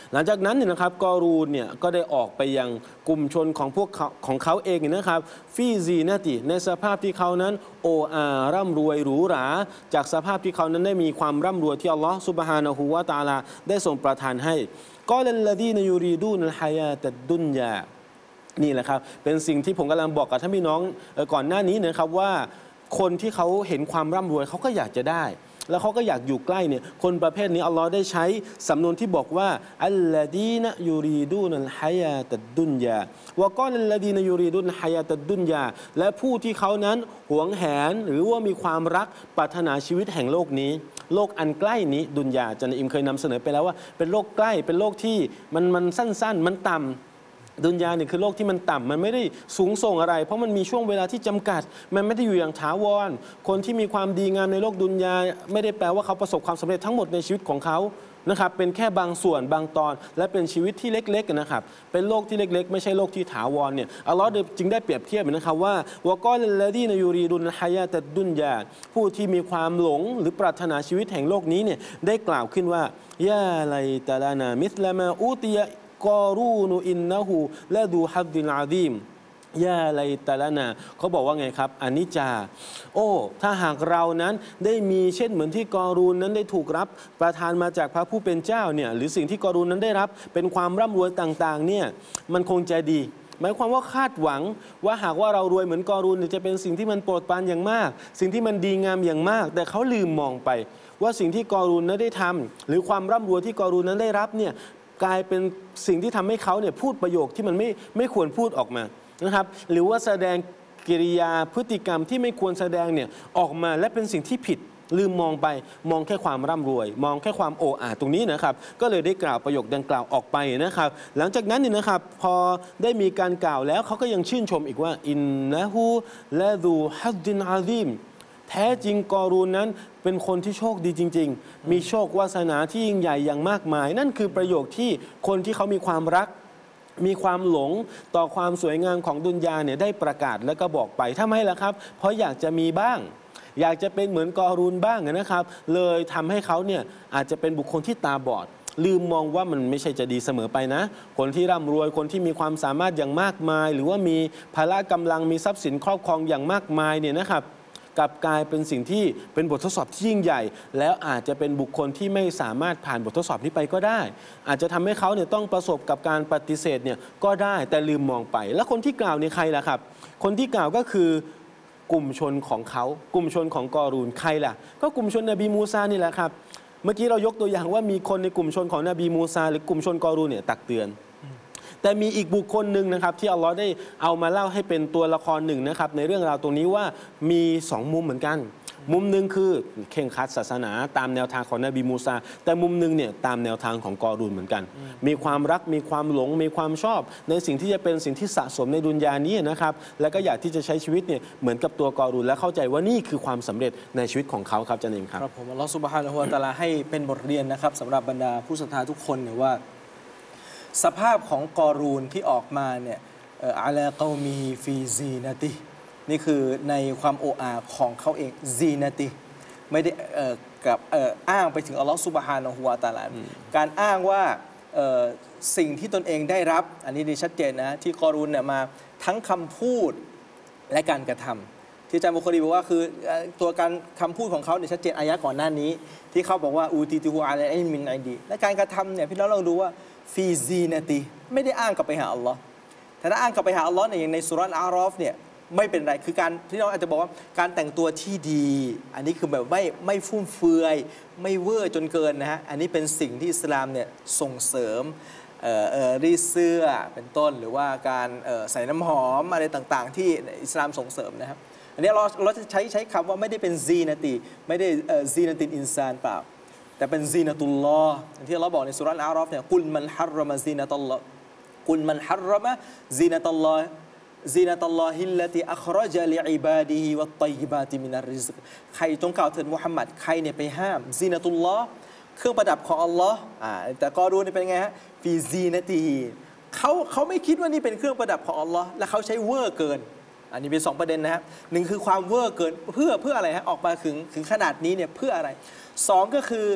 หลังจากนั้นเนี่ยนะครับกอรูนเนี่ยก็ได้ออกไปยังกลุ่มชนของพวกเขาเองนะครับฟีซีนาติในสภาพที่เขานั้นโออาร่ำรวยหรูหราจากสภาพที่เขานั้นได้มีความร่ำรวยที่อัลลอฮฺซุบฮานะฮูวะตะอาลาได้ทรงประทานให้กอลัลลดีนยูรีดูนัลฮายาตัดดุนยานี่แหละครับเป็นสิ่งที่ผมกำลังบอกกับท่านพี่น้องก่อนหน้านี้นะครับว่าคนที่เขาเห็นความร่ำรวยเขาก็อยากจะได้แล้วเขาก็อยากอยู่ใกล้เนี่ยคนประเภทนี้อัลลอฮ์ได้ใช้สำนวนที่บอกว่าอัลลดีนะยูรีดูนัลฮายาตัดดุนยาวะกอลัลลดีนะยูรีดูนัลฮายาตัดดุนยาและผู้ที่เขานั้นหวงแหนหรือว่ามีความรักปรารถนาชีวิตแห่งโลกนี้โลกอันใกล้นี้ดุนยาอาจารย์อิมเคยนำเสนอไปแล้วว่าเป็นโลกใกล้เป็นโลกที่มันสั้นๆมันต่ำดุนยาเนี่ยคือโลกที่มันต่ำมันไม่ได้สูงส่งอะไรเพราะมันมีช่วงเวลาที่จำกัดมันไม่ได้อยู่อย่างถาวรคนที่มีความดีงามในโลกดุนยาไม่ได้แปลว่าเขาประสบความสำเร็จทั้งหมดในชีวิตของเขานะครับเป็นแค่บางส่วนบางตอนและเป็นชีวิตที่เล็กๆนะครับเป็นโลกที่เล็กๆไม่ใช่โลกที่ถาวรเนี่ยอัลลอฮ์จึงได้เปรียบเทียบนะครับว่าวะกอลัลลดีนยูรีดุนฮายาตัดดุนยาผู้ที่มีความหลงหรือปรารถนาชีวิตแห่งโลกนี้เนี่ยได้กล่าวขึ้นว่ายาไลตะลานามิสลามาอูติยะกอรูนอินนะฮูละดูฮัดดินอาดีมยาไลตะลานาเขาบอกว่าไงครับอานิจาโอ้ถ้าหากเรานั้นได้มีเช่นเหมือนที่กอรูนนั้นได้ถูกรับประทานมาจากพระผู้เป็นเจ้าเนี่ยหรือสิ่งที่กอรูนนั้นได้รับเป็นความร่ำรวยต่างๆเนี่ยมันคงจะดีหมายความว่าคาดหวังว่าหากว่าเรารวยเหมือนกอรูนจะเป็นสิ่งที่มันโปรดปรานอย่างมากสิ่งที่มันดีงามอย่างมากแต่เขาลืมมองไปว่าสิ่งที่กอรูนนั้นได้ทำหรือความร่ำรวยที่กอรูนนั้นได้รับเนี่ยกลายเป็นสิ่งที่ทำให้เขาเนี่ยพูดประโยคที่มันไม่ควรพูดออกมานะครับหรือว่าแสดงกิริยาพฤติกรรมที่ไม่ควรแสดงเนี่ยออกมาและเป็นสิ่งที่ผิดลืมมองไปมองแค่ความร่ำรวยมองแค่ความโอ้อาตรงนี้นะครับก็เลยได้กล่าวประโยคดังกล่าวออกไปนะครับหลังจากนั้นเนี่ยนะครับพอได้มีการกล่าวแล้วเขาก็ยังชื่นชมอีกว่าอินนะฮูละดูฮัดดินอาซีมแท้จริงกอรูนนั้นเป็นคนที่โชคดีจริงๆมีโชควาสนาที่ยิ่งใหญ่อย่างมากมายนั่นคือประโยคที่คนที่เขามีความรักมีความหลงต่อความสวยงามของดุนยาเนี่ยได้ประกาศแล้วก็บอกไปทำไมล่ะครับเพราะอยากจะมีบ้างอยากจะเป็นเหมือนกอรูนบ้างนะครับเลยทำให้เขาเนี่ยอาจจะเป็นบุคคลที่ตาบอดลืมมองว่ามันไม่ใช่จะดีเสมอไปนะคนที่ร่ำรวยคนที่มีความสามารถอย่างมากมายหรือว่ามีพละกำลังมีทรัพย์สินครอบครองอย่างมากมายเนี่ยนะครับกลับกลายเป็นสิ่งที่เป็นบททดสอบที่ยิ่งใหญ่แล้วอาจจะเป็นบุคคลที่ไม่สามารถผ่านบททดสอบนี้ไปก็ได้อาจจะทำให้เขาเนี่ยต้องประสบกับการปฏิเสธเนี่ยก็ได้แต่ลืมมองไปแล้วคนที่กล่าวเนี่ยใครล่ะครับคนที่กล่าวก็คือกลุ่มชนของเขากลุ่มชนของกอรูนใครล่ะก็กลุ่มชนนบีมูซานี่แหละครับเมื่อกี้เรายกตัวอย่างว่ามีคนในกลุ่มชนของนบีมูซาหรือกลุ่มชนกอรูนเนี่ยตักเตือนแต่มีอีกบุคคลหนึ่งนะครับที่อัลลอฮ์ได้เอามาเล่าให้เป็นตัวละครหนึ่งนะครับในเรื่องราวตรงนี้ว่ามี2มุมเหมือนกันมุมหนึ่งคือเข่งขัดศาสนาตามแนวทางของนบีมูซาแต่มุมหนึ่งเนี่ยตามแนวทางของกอรูนเหมือนกันมีความรักมีความหลงมีความชอบในสิ่งที่จะเป็นสิ่งที่สะสมในดุนยานี้นะครับแล้วก็อยากที่จะใช้ชีวิตเนี่ยเหมือนกับตัวกอรูนและเข้าใจว่านี่คือความสำเร็จในชีวิตของเขาครับอาจารย์เองครับครับผมอัลลอฮฺซุบฮานะฮูวะตะอาลาให้เป็นบทเรียนนะครับสำหรับบรรดาผู้ศรัทธาทุกคนเนี่ยว่าสภาพของกอรูนที่ออกมาเนี่ยอะลาเกามีฟีซีนาตินี่คือในความโออาของเขาเองซีนาติไม่ได้กับอ้างไปถึงอัลลอฮฺซุบฮานะฮูวะตะอาลาการอ้างว่าสิ่งที่ตนเองได้รับอันนี้ดีชัดเจนนะที่กอรูนเนี่ยมาทั้งคำพูดและการกระทำที่อาจารย์บุคลีบอกว่าคือตัวการคำพูดของเขาเนี่ยชัดเจนอายะก่อนหน้านี้ที่เขาบอกว่าอูติตุฮูอะลัยมินอินดีและการกระทำเนี่ยพี่น้องลองดูว่าฟีซีนาติไม่ได้อ้างกลับไปหาอัลลอฮ์แต่ถ้าอ้างกลับไปหาอัลลอฮ์เนี่ยอย่างในสุรานอารอฟเนี่ยไม่เป็นไรคือการที่เราอาจจะบอกว่าการแต่งตัวที่ดีอันนี้คือแบบไม่ฟุ่มเฟือยไม่เวอร์จนเกินนะฮะอันนี้เป็นสิ่งที่อิสลามเนี่ยส่งเสริมรีดเสื้อเป็นต้นหรือว่าการใส่น้ำหอมอะไรต่างๆที่อิสลามส่งเสริมนะครับอันนี้เราจะใช้คำว่าไม่ได้เป็นซีนาติไม่ได้ซีนาตินอินซานเปล่าแต่เป็นซีนาตุลลอฮ์ที่เราบอกในสุรานอารอฟเนี่ยกุลมันฮัรรมะซีนาตุลลอฮ์กุลมันฮัรรมะซีนาตุลลอฮ์ซีนาตุลลอฮิลลติอัครจลิอิบาดิฮิวัตตัยบาติมินัรริซกใครจงกล่าวเถิดมุฮัมมัดใครเนี่ยไปห้ามซีนาตุลลอฮ์เครื่องประดับของอัลลอฮ์แต่กอรูนเป็นไงฮะฟีซีนาติฮีเขาไม่คิดว่านี่เป็นเครื่องประดับของอัลลอฮ์และเขาใช้เวอร์เกินอันนี้เป็น2ประเด็นนะครับหนึ่งคือความเวอร์เกินเพื่ออะไรฮะออกมาถึงขนาดนี้เนี่ยเพื่ออะไร2ก็คือ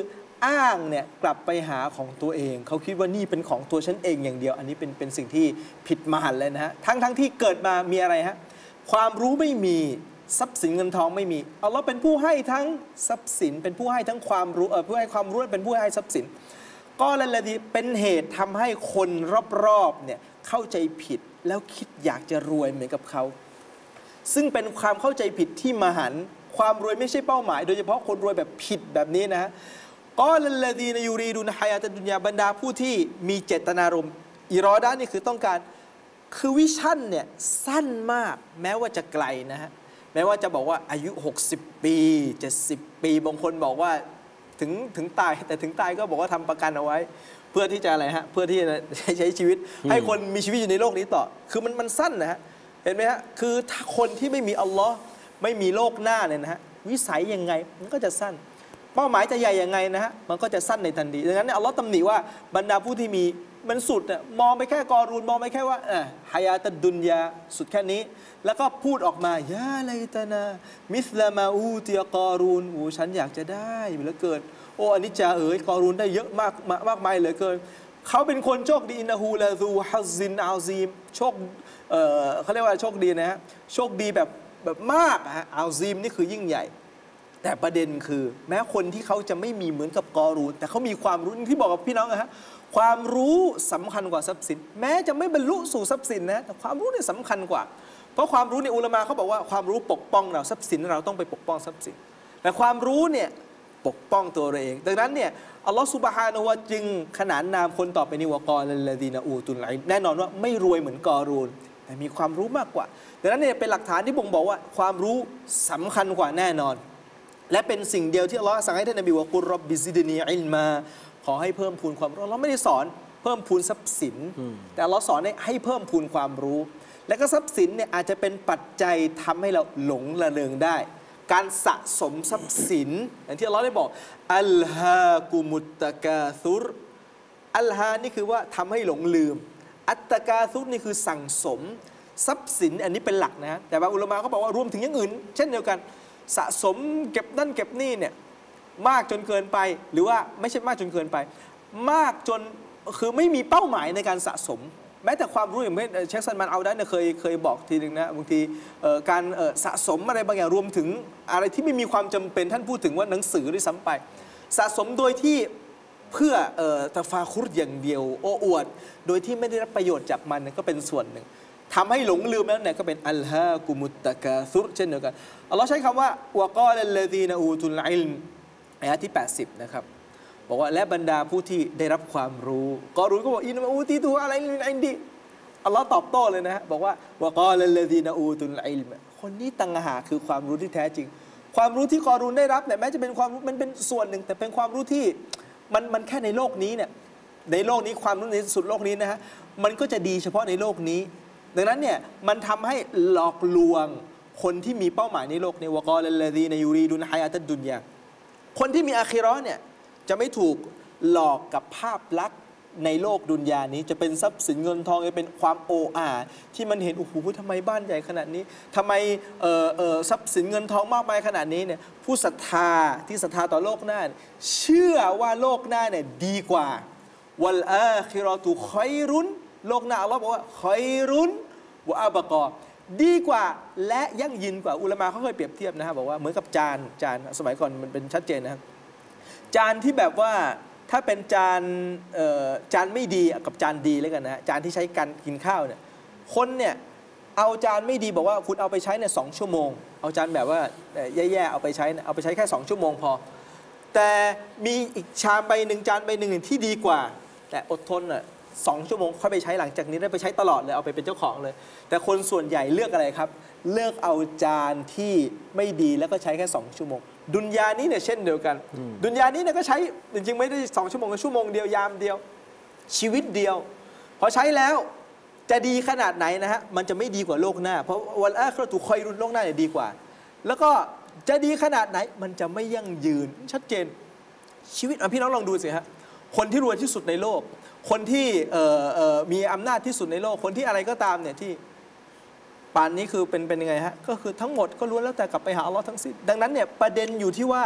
อ้างเนี่ยกลับไปหาของตัวเองเขาคิดว่านี่เป็นของตัวฉันเองอย่างเดียวอันนี้เป็นสิ่งที่ผิดมหันต์เลยนะฮะทั้งที่เกิดมามีอะไรฮะความรู้ไม่มีทรัพย์สินเงินทองไม่มีอัลลอฮ์เป็นผู้ให้ทั้งทรัพย์สินเป็นผู้ให้ทั้งความรู้ผู้ให้ความรู้เป็นผู้ให้ทรัพย์สินก็เลยละดีเป็นเหตุทำให้คนรอบๆเนี่ยเข้าใจผิดแล้วคิดอยากจะรวยเหมือนกับเขาซึ่งเป็นความเข้าใจผิดที่มหันต์ความรวยไม่ใช่เป้าหมายโดยเฉพาะคนรวยแบบผิดแบบนี้นะฮะก็ละดีนยูรีดูนฮายาตดุนยาบรรดาผู้ที่มีเจตนารมณ์อิรอดะห์นี่คือต้องการคือวิชั่นเนี่ยสั้นมากแม้ว่าจะไกลนะฮะแม้ว่าจะบอกว่าอายุ60 ปี70 ปีบางคนบอกว่าถึงตายแต่ถึงตายก็บอกว่าทำประกันเอาไว้เพื่อที่จะอะไรฮะเพื่อที่จะใช้ชีวิตให้คนมีชีวิตอยู่ในโลกนี้ต่อคือมันสั้นนะฮะเห็นไหมฮะคือถ้าคนที่ไม่มีอัลลอฮ์ไม่มีโลกหน้าเนี่ยนะฮะวิสัยยังไงมันก็จะสั้นเป้าหมายจะใหญ่ยังไงนะฮะมันก็จะสั้นในทันทีดังนั้นอัลลอฮ์ตำหนิว่าบรรดาผู้ที่มีมันสุดเนี่ยมองไปแค่กอรูนมองไปแค่ว่าฮายาตัดดุนยาสุดแค่นี้แล้วก็พูดออกมายาไลตานามิสลามาอูติยกอรูนโอ้ฉันอยากจะได้เหลือเกินโอ้อันนี้จะกอรูนได้เยอะมากมายเหลือเกินเขาเป็นคนโชคดีอินนะฮูลาซูฮัซซินอาซีมโชคเขาเรียกว่าโชคดีนะฮะโชคดีแบบมากฮะอาซีมนี่คือยิ่งใหญ่แต่ประเด็นคือแม้คนที่เขาจะไม่มีเหมือนกับกอรูนแต่เขามีความรู้ที่บอกกับพี่น้องนะฮะความรู้สำคัญกว่าทรัพย์สินแม้จะไม่บรรลุสู่ทรัพย์สินนะแต่ความรู้เนี่ยสำคัญกว่าเพราะความรู้ในอุลามะเขาบอกว่าความรู้ปกป้องเราทรัพย์สินเราต้องไปปกป้องทรัพย์สินแต่ความรู้เนี่ยปกป้องตัวเราเองดังนั้นเนี่ยอัลลอฮฺซุบฮานะฮูวะจึงขนานนามคนต่อไปนี้ว่ากอลัลลดีนอูตุลอิลม์แน่นอนว่าไม่รวยเหมือนกอรูนแต่มีความรู้มากกว่าดังนั้นเนี่ยเป็นหลักฐานที่บ่งบอกว่าความรู้สำคัญกว่าแน่นอนและเป็นสิ่งเดียวที่อัลลอฮฺสั่งให้ท่านนบีว่ากุรร็อบบิซิดนีอิลมาขอให้เพิ่มพูนความรู้เราไม่ได้สอนเพิ่มพูนทรัพย์สินแต่เราสอนให้เพิ่มพูนความรู้และก็ทรัพย์สินเนี่ยอาจจะเป็นปัจจัยทำให้เราหลงระเริงได้การสะสมทรัพย์สินอย่างที่เราได้บอกอัลฮากุมุตตะกาซุรอัลฮานี่คือว่าทำให้หลงลืมอัตตะกาซุรนี่คือสั่งสมทรัพย์สินอันนี้เป็นหลักนะแต่บางอุลามะเขาบอกว่ารวมถึงอย่างอื่นเช่นเดียวกันสะสมเก็บนั่นเก็บนี่เนี่ยมากจนเกินไปหรือว่าไม่ใช่มากจนเกินไปมากจนคือไม่มีเป้าหมายในการสะสมแม้แต่ความรู้อย่างเชคซันมันเอาได้เนี่ยเคยบอกทีนึงนะบางทีการสะสมอะไรบางอย่างรวมถึงอะไรที่ไม่มีความจำเป็นท่านพูดถึงว่าหนังสือด้วยซ้ำไปสะสมโดยที่เพื่อตะฟาคุรอย่างเดียวโอ้อวดโดยที่ไม่ได้รับประโยชน์จากมันก็เป็นส่วนหนึ่งทำให้หลงลืมแล้วเนี่ยก็เป็นอัลฮากุมุตตะกาซุรเช่นเดียวกันอัลลอฮ์ใช้คำว่าวะกอลัลลดีนอูตุลอิลม์อายะที่80นะครับบอกว่าและบรรดาผู้ที่ได้รับความรู้กอรูนก็บอกอินมาอูตีตูอะไรอินดีอัลลอฮ์ตอบโต้เลยนะฮะบอกว่าวะกอลัลลดีนอูตุลอิลม์คนนี้ต่างหากคือความรู้ที่แท้จริงความรู้ที่กอรูนได้รับเนี่ยแม้จะเป็นความรู้มันเป็นส่วนหนึ่งแต่เป็นความรู้ที่มันแค่ในโลกนี้เนี่ยในโลกนี้ความรู้ในสุดโลกนี้นะฮะมันก็จะดีเฉพาะในโลกนี้ดังนั้นเนี่ยมันทำให้หลอกลวงคนที่มีเป้าหมายในโลกนี้วะกอลัลลดีนยูรีดุนฮายาตัดดุนยาคนที่มีอาคิเราะห์เนี่ยจะไม่ถูกหลอกกับภาพลักษณ์ในโลกดุนยานี้จะเป็นทรัพย์สินเงินทองจะเป็นความโอ้อาที่มันเห็นโอ้โหทำไมบ้านใหญ่ขนาดนี้ทำไมทรัพย์สินเงินทองมากมายขนาดนี้เนี่ยผู้ศรัทธาที่ศรัทธาต่อโลกหน้าเชื่อว่าโลกหน้าเนี่ยดีกว่าวัลอาคิเราะตุคอยรุนโลกหน้าอัลลอฮ์บอกว่าคอยรุนวะอับกอดีกว่าและยั่งยืนกว่าอุลามะเขาเคยเปรียบเทียบนะครับบอกว่าเหมือนกับจานสมัยก่อนมันเป็นชัดเจนนะครับจานที่แบบว่าถ้าเป็นจานไม่ดีกับจานดีแล้วกันนะจานที่ใช้การกินข้าวเนี่ยคนเนี่ยเอาจานไม่ดีบอกว่าคุณเอาไปใช้เนี่ย2 ชั่วโมงเอาจานแบบว่าแย่ๆเอาไปใช้แค่2 ชั่วโมงพอแต่มีอีกชามใบหนึ่งจานใบหนึ่งที่ดีกว่าแต่อดทน2 ชั่วโมงค่อยไปใช้หลังจากนี้ได้ไปใช้ตลอดเลยเอาไปเป็นเจ้าของเลยแต่คนส่วนใหญ่เลือกอะไรครับเลือกเอาจานที่ไม่ดีแล้วก็ใช้แค่2 ชั่วโมงดุนยานี้เนี่ยเช่นเดียวกันดุนยานี้เนี่ยก็ใช้จริงๆไม่ได้2 ชั่วโมงชั่วโมงเดียวยามเดียวชีวิตเดียวพอใช้แล้วจะดีขนาดไหนนะฮะมันจะไม่ดีกว่าโลกหน้าเพราะวันอาคิเราะตุคอยรุนโลกหน้าเนี่ยดีกว่าแล้วก็จะดีขนาดไหนมันจะไม่ยั่งยืนชัดเจนชีวิตพี่น้องลองดูสิฮะคนที่รวยที่สุดในโลกคนที่มีอำนาจที่สุดในโลกคนที่อะไรก็ตามเนี่ยที่ป่านนี้คือเป็นยังไงฮะก็คือทั้งหมดก็ล้วนแล้วแต่กลับไปหาอัลลอฮ์ทั้งสิ้นดังนั้นเนี่ยประเด็นอยู่ที่ว่า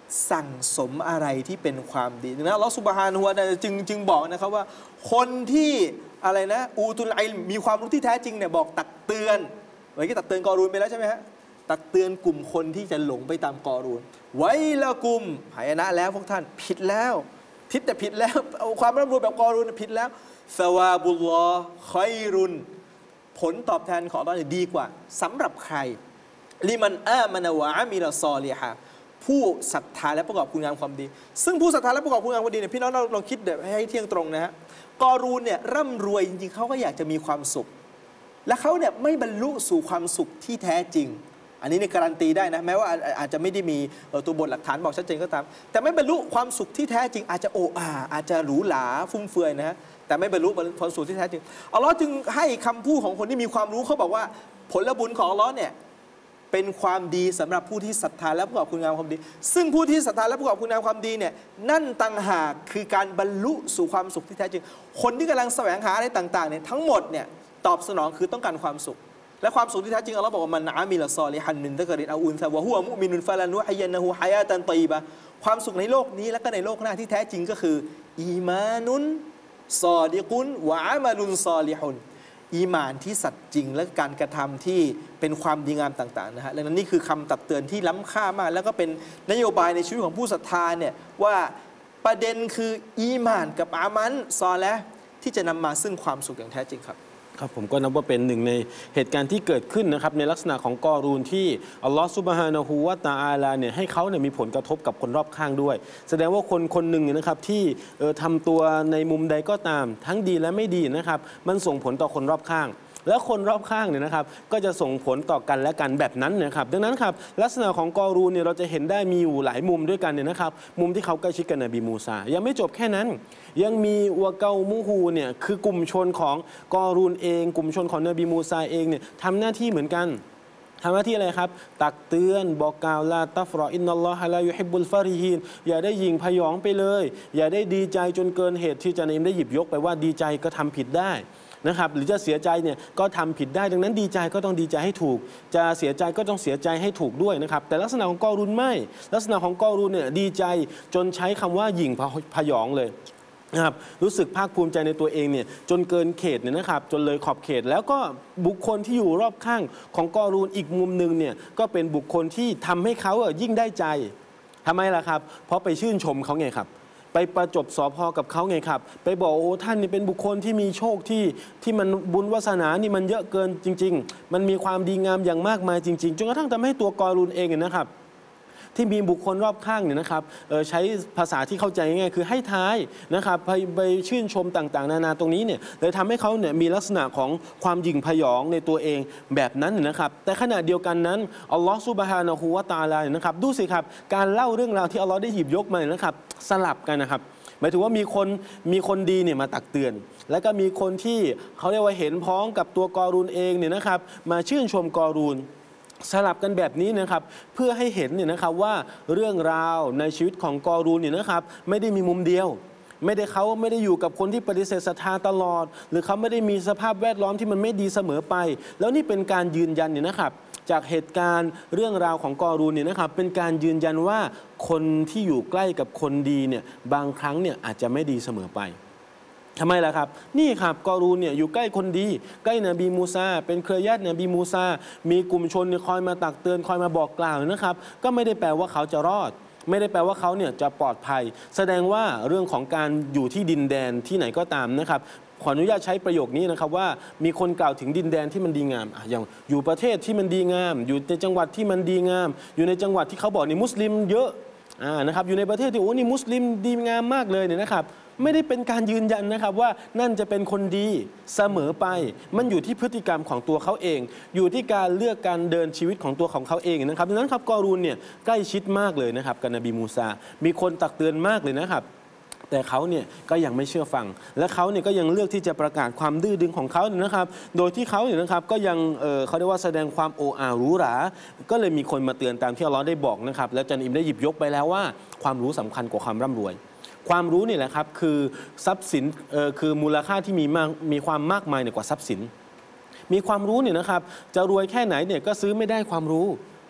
สั่งสมอะไรที่เป็นความดีนะอัลลอฮฺซุบฮานะฮูวะตะอาลาจึงบอกนะครับว่าคนที่อะไรนะอูตุลอิลมมีความรู้ที่แท้จริงเนี่ยบอกตักเตือนเมื่อกี้ตักเตือนกอรูนไปแล้วใช่ไหมฮะตักเตือนกลุ่มคนที่จะหลงไปตามกอรูนไว้ละกุมหายนะแล้วพวกท่านผิดแล้วผิดแต่ผิดแล้วเอาความร่ำรวยแบบกอรูนผิดแล้วซาวาบุลลอฮ์คอยรุนผลตอบแทนของอัลเลาะห์ดีกว่าสำหรับใครลิมันอามานะวะอามิลซอลิฮะผู้ศรัทธาและประกอบคุณงามความดีซึ่งผู้ศรัทธาและประกอบคุณงามความดีเนี่ยพี่น้องเราลองคิดแบบให้เที่ยงตรงนะฮะกอรูนเนี่ยร่ำรวยจริงๆเขาก็อยากจะมีความสุขและเขาเนี่ยไม่บรรลุสู่ความสุขที่แท้จริงอันนี้เนี่ยการันตีได้นะแม้ว่าอาจจะไม่ได้มีตัวบทหลักฐานบอกชัดเจนก็ตามแต่ไม่บรรลุความสุขที่แท้จริงอาจจะโอ้อาอาจจะหรูหราฟุ่มเฟือยนะฮะแต่ไม่บรรลุความสุขที่แท้จริงอัลลอฮ์จึงให้คำพูดของคนที่มีความรู้เขาบอกว่าผลบุญของอัลลอฮ์เนี่ยเป็นความดีสำหรับผู้ที่ศรัทธาและประกอบคุณงามความดีซึ่งผู้ที่ศรัทธาและประกอบคุณงามความดีเนี่ยนั่นต่างหากคือการบรรลุสู่ความสุขที่แท้จริงคนที่กำลังแสวงหาอะไรต่างๆเนี่ยทั้งหมดเนี่ยตอบสนองคือต้องการความสุขและความสุขที่แท้จริงอัลลอฮ์บอกว่ามันอามิลซอลิฮันมินตะกรินอาอุนซะวะฮุวะมุมินุนฟะลานุฮัยยะนะฮูฮะยาตันฏอยบะความสุขในโลกนี้และก็ในโลกหน้าที่แท้จริงก็คืออีมานุนซอดิกุนวะอามัลุนซอลิฮุนอีหม่านที่สัตย์จริงและการกระทำที่เป็นความดีงามต่างๆนะฮะและนี่คือคำตักเตือนที่ล้ำค่ามากแล้วก็เป็นนโยบายในชีวิตของผู้ศรัทธาเนี่ยว่าประเด็นคืออีหม่านกับอามันซอและที่จะนำมาซึ่งความสุขอย่างแท้จริงครับครับผมก็นับว่าเป็นหนึ่งในเหตุการณ์ที่เกิดขึ้นนะครับในลักษณะของกอรูนที่อัลลอฮฺซุบฮานะฮูวะตะอาลาเนี่ยให้เขาเนี่ยมีผลกระทบกับคนรอบข้างด้วยแสดงว่าคนคนหนึ่งเนี่ยนะครับที่ทำตัวในมุมใดก็ตามทั้งดีและไม่ดีนะครับมันส่งผลต่อคนรอบข้างแล้วคนรอบข้างเนี่ยนะครับก็จะส่งผลต่อกันและกันแบบนั้นนะครับดังนั้นครับลักษณะของกอรูนเนี่ยเราจะเห็นได้มีอยู่หลายมุมด้วยกันเนี่ยนะครับมุมที่เขาใกล้ชิดกับนบีมูซายังไม่จบแค่นั้นยังมีวะเกามูฮูเนี่ยคือกลุ่มชนของกอรูนเองกลุ่มชนของนบีมูซาเองเนี่ยทำหน้าที่เหมือนกันทำหน้าที่อะไรครับตักเตือนบอกกล่าวลาตัฟรออินนัลลอฮะลายุฮิบบุลฟาริฮีนอย่าได้ยิงพยองไปเลยอย่าได้ดีใจจนเกินเหตุที่จะนได้หยิบยกไปว่าดีใจก็ทำผิดได้นะครับหรือจะเสียใจเนี่ยก็ทำผิดได้ดังนั้นดีใจก็ต้องดีใจให้ถูกจะเสียใจก็ต้องเสียใจให้ถูกด้วยนะครับแต่ลักษณะของกอรูนไม่ลักษณะของกอรูนเนี่ยดีใจจนใช้คำว่าหยิ่งพยองเลยนะครับรู้สึกภาคภูมิใจในตัวเองเนี่ยจนเกินเขตเนี่ยนะครับจนเลยขอบเขตแล้วก็บุคคลที่อยู่รอบข้างของกอรูนอีกมุมหนึ่งเนี่ยก็เป็นบุคคลที่ทำให้เขายิ่งได้ใจทำไมล่ะครับเพราะไปชื่นชมเขาไงครับไปประจบสพกับเขาไงครับไปบอกโอ้ท่านนี่เป็นบุคคลที่มีโชคที่มันบุญวาสนานี่มันเยอะเกินจริงๆมันมีความดีงามอย่างมากมายจริงๆจนกระทั่งทำให้ตัวกอรูนเองนะครับที่มีบุคคลรอบข้างเนี่ยนะครับใช้ภาษาที่เข้าใจง่ายๆคือให้ท้ายนะครับไปชื่นชมต่างๆนานาตรงนี้เนี่ยเลยทำให้เขาเนี่ยมีลักษณะของความหยิ่งพยองในตัวเองแบบนั้นนะครับแต่ขณะเดียวกันนั้นอัลลอฮฺซุบฮานะฮูวะตะอาลานะครับดูสิครับการเล่าเรื่องราวที่อัลลอฮฺได้หยิบยกมานะครับสลับกันนะครับหมายถึงว่ามีคนดีเนี่ยมาตักเตือนแล้วก็มีคนที่เขาเรียกว่าเห็นพ้องกับตัวกอรูนเองเนี่ยนะครับมาชื่นชมกอรูนสลับกันแบบนี้นะครับเพื่อให้เห็นเนี่ยนะครับว่าเรื่องราวในชีวิตของกอรูนเนี่ยนะครับไม่ได้มีมุมเดียวเขาไม่ได้อยู่กับคนที่ปฏิเสธศรัทธาตลอดหรือเขาไม่ได้มีสภาพแวดล้อมที่มันไม่ดีเสมอไปแล้วนี่เป็นการยืนยันเนี่ยนะครับจากเหตุการณ์เรื่องราวของกอรูนเนี่ยนะครับเป็นการยืนยันว่าคนที่อยู่ใกล้กับคนดีเนี่ยบางครั้งเนี่ยอาจจะไม่ดีเสมอไปทำไมล่ะครับนี่ครับกอรูนเนี่ยอยู่ใกล้คนดีใกล้นบีมูซาเป็นเครือญาตินบีมูซามีกลุ่มชนคอยมาตักเตือนคอยมาบอกกล่าวนะครับก็ไม่ได้แปลว่าเขาจะรอดไม่ได้แปลว่าเขาเนี่ยจะปลอดภัยแสดงว่าเรื่องของการอยู่ที่ดินแดนที่ไหนก็ตามนะครับขออนุญาตใช้ประโยคนี้นะครับว่ามีคนกล่าวถึงดินแดนที่มันดีงามอย่างอยู่ประเทศที่มันดีงามอยู่ในจังหวัดที่มันดีงามอยู่ในจังหวัดที่เขาบอกนี่มุสลิมเยอะนะครับอยู่ในประเทศที่โอ้นี่มุสลิมดีงามมากเลยเนี่ยนะครับไม่ได้เป็นการยืนยันนะครับว่านั่นจะเป็นคนดีเสมอไปมันอยู่ที่พฤติกรรมของตัวเขาเองอยู่ที่การเลือกการเดินชีวิตของตัวของเขาเองนะครับดังนั้นครับกอรูนเนี่ยใกล้ชิดมากเลยนะครับกับนบีมูซามีคนตักเตือนมากเลยนะครับแต่เขาเนี่ยก็ยังไม่เชื่อฟังและเขาเนี่ยก็ยังเลือกที่จะประกาศความดื้อดึงของเขาเนี่ยนะครับโดยที่เขาเนี่ยนะครับก็ยังเขาเรียกว่าแสดงความโอ้อาหรูหราก็เลยมีคนมาเตือนตามที่อัลเลาะห์ได้บอกนะครับแล้วอาจารย์อิมได้หยิบยกไปแล้วว่าความรู้สำคัญกว่าความร่ำรวยความรู้นี่แหละครับคือทรัพย์สินคือมูลค่าที่มีความมากมายกว่าทรัพย์สินมีความรู้เนี่ยนะครับจะรวยแค่ไหนเนี่ยก็ซื้อไม่ได้ความรู้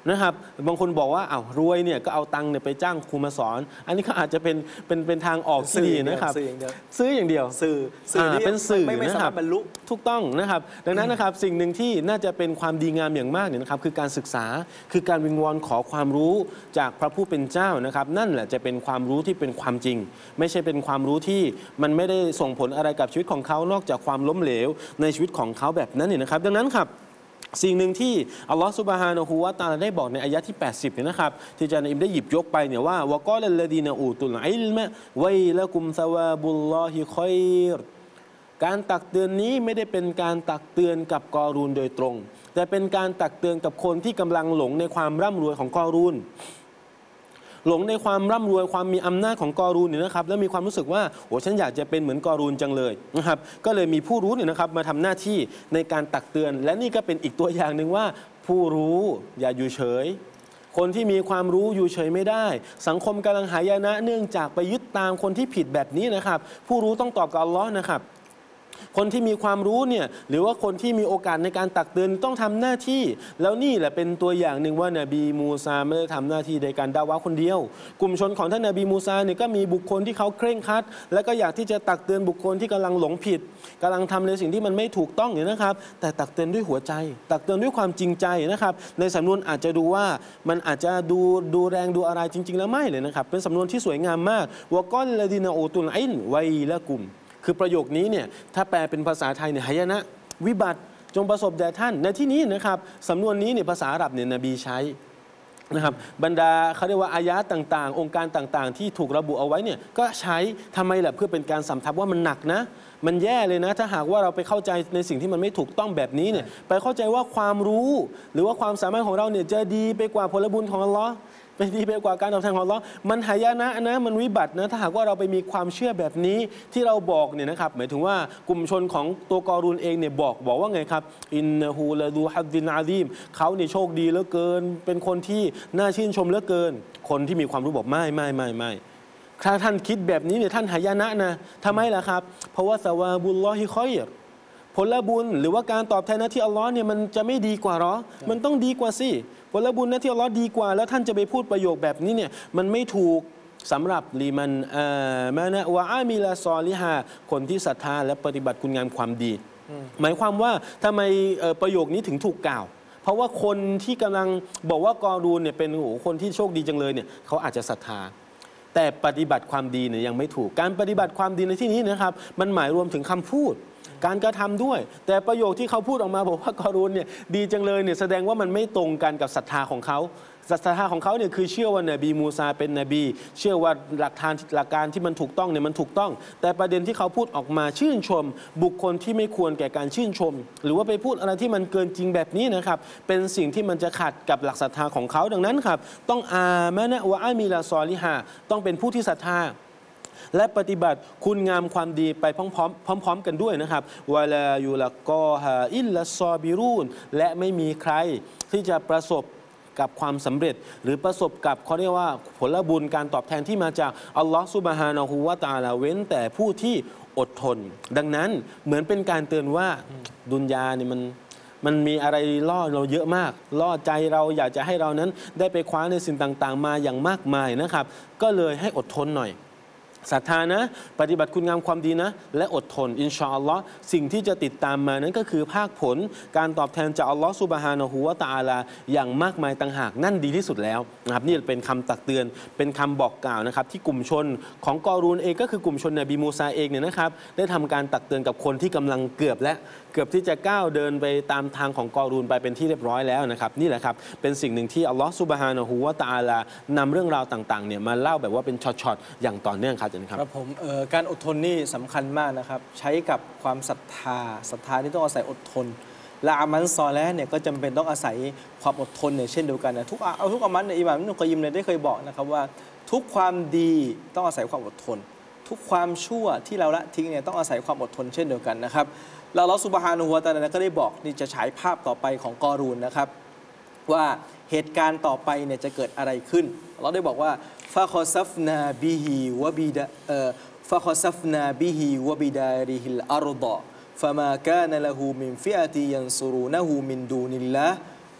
นะครับบางคนบอกว่าอ้าวรวยเนี่ยก็เอาตังค์เนี่ยไปจ้างครูมาสอนอันนี้ก็อาจจะเป็นทางออกที่ดีนะครับซื้ออย่างเดียวเป็นสื่อนะครับบรรลุถูกต้องนะครับดังนั้นนะครับสิ่งหนึ่งที่น่าจะเป็นความดีงามอย่างมากเนี่ยนะครับคือการศึกษาคือการวิงวอนขอความรู้จากพระผู้เป็นเจ้านะครับนั่นแหละจะเป็นความรู้ที่เป็นความจริงไม่ใช่เป็นความรู้ที่มันไม่ได้ส่งผลอะไรกับชีวิตของเขานอกจากความล้มเหลวในชีวิตของเขาแบบนั้นเนี่ยนะครับดังนั้นครับสิ่งหนึ่งที่อัลลอฮฺซุบฮานะฮูวะตะอาลาได้บอกในอายะที่80เนี่ยนะครับที่อาจารย์อิมได้หยิบยกไปเนี่ยว่าวะกอลัลลดีนอูตุลอิลมะวัยละกุมซะวาบุลลอฮิค็อยรการตักเตือนนี้ไม่ได้เป็นการตักเตือนกับกอรูนโดยตรงแต่เป็นการตักเตือนกับคนที่กำลังหลงในความร่ำรวยของกอรูนหลงในความร่ำรวยความมีอำนาจของกอรูนเนี่ยนะครับแล้วมีความรู้สึกว่าโอ้ฉันอยากจะเป็นเหมือนกอรูนจังเลยนะครับก็เลยมีผู้รู้เนี่ยนะครับมาทำหน้าที่ในการตักเตือนและนี่ก็เป็นอีกตัวอย่างหนึ่งว่าผู้รู้อย่าอยู่เฉยคนที่มีความรู้อยู่เฉยไม่ได้สังคมกำลังหายนะเนื่องจากไปยึดตามคนที่ผิดแบบนี้นะครับผู้รู้ต้องตอบกับอัลลอฮ์นะครับคนที่มีความรู้เนี่ยหรือว่าคนที่มีโอกาสในการตักเตือนต้องทำหน้าที่แล้วนี่แหละเป็นตัวอย่างหนึ่งว่านบีมูซาไม่ได้ทำหน้าที่ในการดะวะห์คนเดียวกลุ่มชนของท่านนบีมูซาเนี่ยก็มีบุคคลที่เขาเคร่งครัดและก็อยากที่จะตักเตือนบุคคลที่กำลังหลงผิดกำลังทำในสิ่งที่มันไม่ถูกต้องเนี่ยนะครับแต่ตักเตือนด้วยหัวใจตักเตือนด้วยความจริงใจนะครับในสำนวนอาจจะดูว่ามันอาจจะดูแรงดูอะไรจริงๆแล้วไม่เลยนะครับเป็นสำนวนที่สวยงามมากวะกอลลดีนอูตุลอิลไวละกุมคือประโยคนี้เนี่ยถ้าแปลเป็นภาษาไทยเนี่ยหายนะวิบัติจงประสบแด่ท่านในที่นี้นะครับสำนวนนี้เนี่ยภาษาอาหรับเนี่ยนบีใช้นะครับบรรดาเขาเรียกว่าอายะต่างๆองค์การต่างๆที่ถูกระบุเอาไว้เนี่ยก็ใช้ทำไมล่ะเพื่อเป็นการสำทับว่ามันหนักนะมันแย่เลยนะถ้าหากว่าเราไปเข้าใจในสิ่งที่มันไม่ถูกต้องแบบนี้เนี่ยไปเข้าใจว่าความรู้หรือว่าความสามารถของเราเนี่ยจะดีไปกว่าผลบุญของอัลลอฮ์เป็นดีไปกว่าการตอบแทนของอัลลอฮ์มันหายนะมันวิบัตินะถ้าหากว่าเราไปมีความเชื่อแบบนี้ที่เราบอกเนี่ยนะครับหมายถึงว่ากลุ่มชนของตัวกอรูนเองเนี่ยบอกว่าไงครับอินนะฮูละดูฮัดดินอาซีมเขาเนี่ยโชคดีเหลือเกินเป็นคนที่น่าชื่นชมเหลือเกินคนที่มีความรู้บอกไม่ถ้าท่านคิดแบบนี้เนี่ยท่านหายนะทำไมล่ะครับเพราะว่าซะวาบุลลอฮิค็อยรผลบุญหรือว่าการตอบแทนหน้าที่อัลลอฮ์เนี่ยมันจะไม่ดีกว่าหรอมันต้องดีกว่าสิผลบุญหน้าที่อัลลอฮ์ดีกว่าแล้วท่านจะไปพูดประโยคแบบนี้เนี่ยมันไม่ถูกสำหรับลิมันมานะวะอามิลาซอลิฮาคนที่ศรัทธาและปฏิบัติคุณงามความดีหมายความว่าทำไมประโยคนี้ถึงถูกกล่าวเพราะว่าคนที่กำลังบอกว่ากอรูนเนี่ยเป็นคนที่โชคดีจังเลยเนี่ยเขาอาจจะศรัทธาแต่ปฏิบัติความดีเนี่ยยังไม่ถูกการปฏิบัติความดีในที่นี้นะครับมันหมายรวมถึงคำพูดการกระทำด้วยแต่ประโยคที่เขาพูดออกมาบอกว่ากอรูนเนี่ยดีจังเลยเนี่ยแสดงว่ามันไม่ตรงกันกับศรัทธาของเขาศรัทธาของเขาเนี่ยคือเชื่อว่านบีมูซาเป็นนบีเชื่อว่าหลักการที่มันถูกต้องเนี่ยมันถูกต้องแต่ประเด็นที่เขาพูดออกมาชื่นชมบุคคลที่ไม่ควรแก่การชื่นชมหรือว่าไปพูดอะไรที่มันเกินจริงแบบนี้นะครับเป็นสิ่งที่มันจะขัดกับหลักศรัทธาของเขาดังนั้นครับต้องอามะนะวะอามิลาซอลิฮาต้องเป็นผู้ที่ศรัทธาและปฏิบัติคุณงามความดีไปพร้อมกันด้วยนะครับวะลายุลักกอฮาอิลลัสซอบิรูนและไม่มีใครที่จะประสบกับความสำเร็จหรือประสบกับเขาเรียกว่าผลบุญการตอบแทนที่มาจากอัลลอฮฺซุบฮานะฮูวะตะอาลาเว้นแต่ผู้ที่อดทนดังนั้นเหมือนเป็นการเตือนว่าดุนยาเนี่ยมันมีอะไรล่อเราเยอะมากล่อใจเราอยากจะให้เรานั้นได้ไปคว้าในสิ่งต่างๆมาอย่างมากมายนะครับก็เลยให้อดทนหน่อยศรัทธานะปฏิบัติคุณงามความดีนะและอดทนอินชาอัลลอฮ์สิ่งที่จะติดตามมานั้นก็คือภาคผลการตอบแทนจากอัลลอฮ์ซุบฮานะฮูวะตะอาลาอย่างมากมายต่างหากนั่นดีที่สุดแล้วนะครับนี่เป็นคำตักเตือนเป็นคำบอกกล่าวนะครับที่กลุ่มชนของกอรูนเองก็คือกลุ่มชนนบีมูซาเองเนี่ยนะครับได้ทำการตักเตือนกับคนที่กำลังเกือบที่จะก้าวเดินไปตามทางของกอรูนไปเป็นที่เรียบร้อยแล้วนะครับนี่แหละครับเป็นสิ่งหนึ่งที่อัลลอฮ์ซุบฮานะฮูวะตะอาลานำเรื่องราวต่างๆเนี่ยมาเล่าแบบว่าเป็นช็อตๆอย่างต่อเนื่องครับครับผมการอดทนนี่สำคัญมากนะครับใช้กับความศรัทธาที่ต้องอาศัยอดทนและอามันซอและเนี่ยก็จำเป็นต้องอาศัยความอดทนเนี่ยเช่นเดียวกันนะทุกอามันเนี่ยอิหม่ามอิบนุกอยยิมเนี่ยได้เคยบอกนะครับว่าทุกความดีต้องอาศัยความอดทนทุกความชั่วที่เราละทิ้งเนี่ยต้องอาศัยความอดทนเช่นเดียวกันนะครับแล้วอัลเลาะห์ซุบฮานะฮูวะตะอาลาก็ได้บอกนี่จะฉายภาพต่อไปของกอรูนนะครับว่าเหตุการณ์ต่อไปเนี่ยจะเกิดอะไรขึ้นเราได้บอกว่าฟะคอซัฟนาบิฮิวะบิดะฟะคอซัฟนาบิฮิวะบิดาริฮิลอัรฎอฟะมา كان له من فئة ينصرونه من دون الله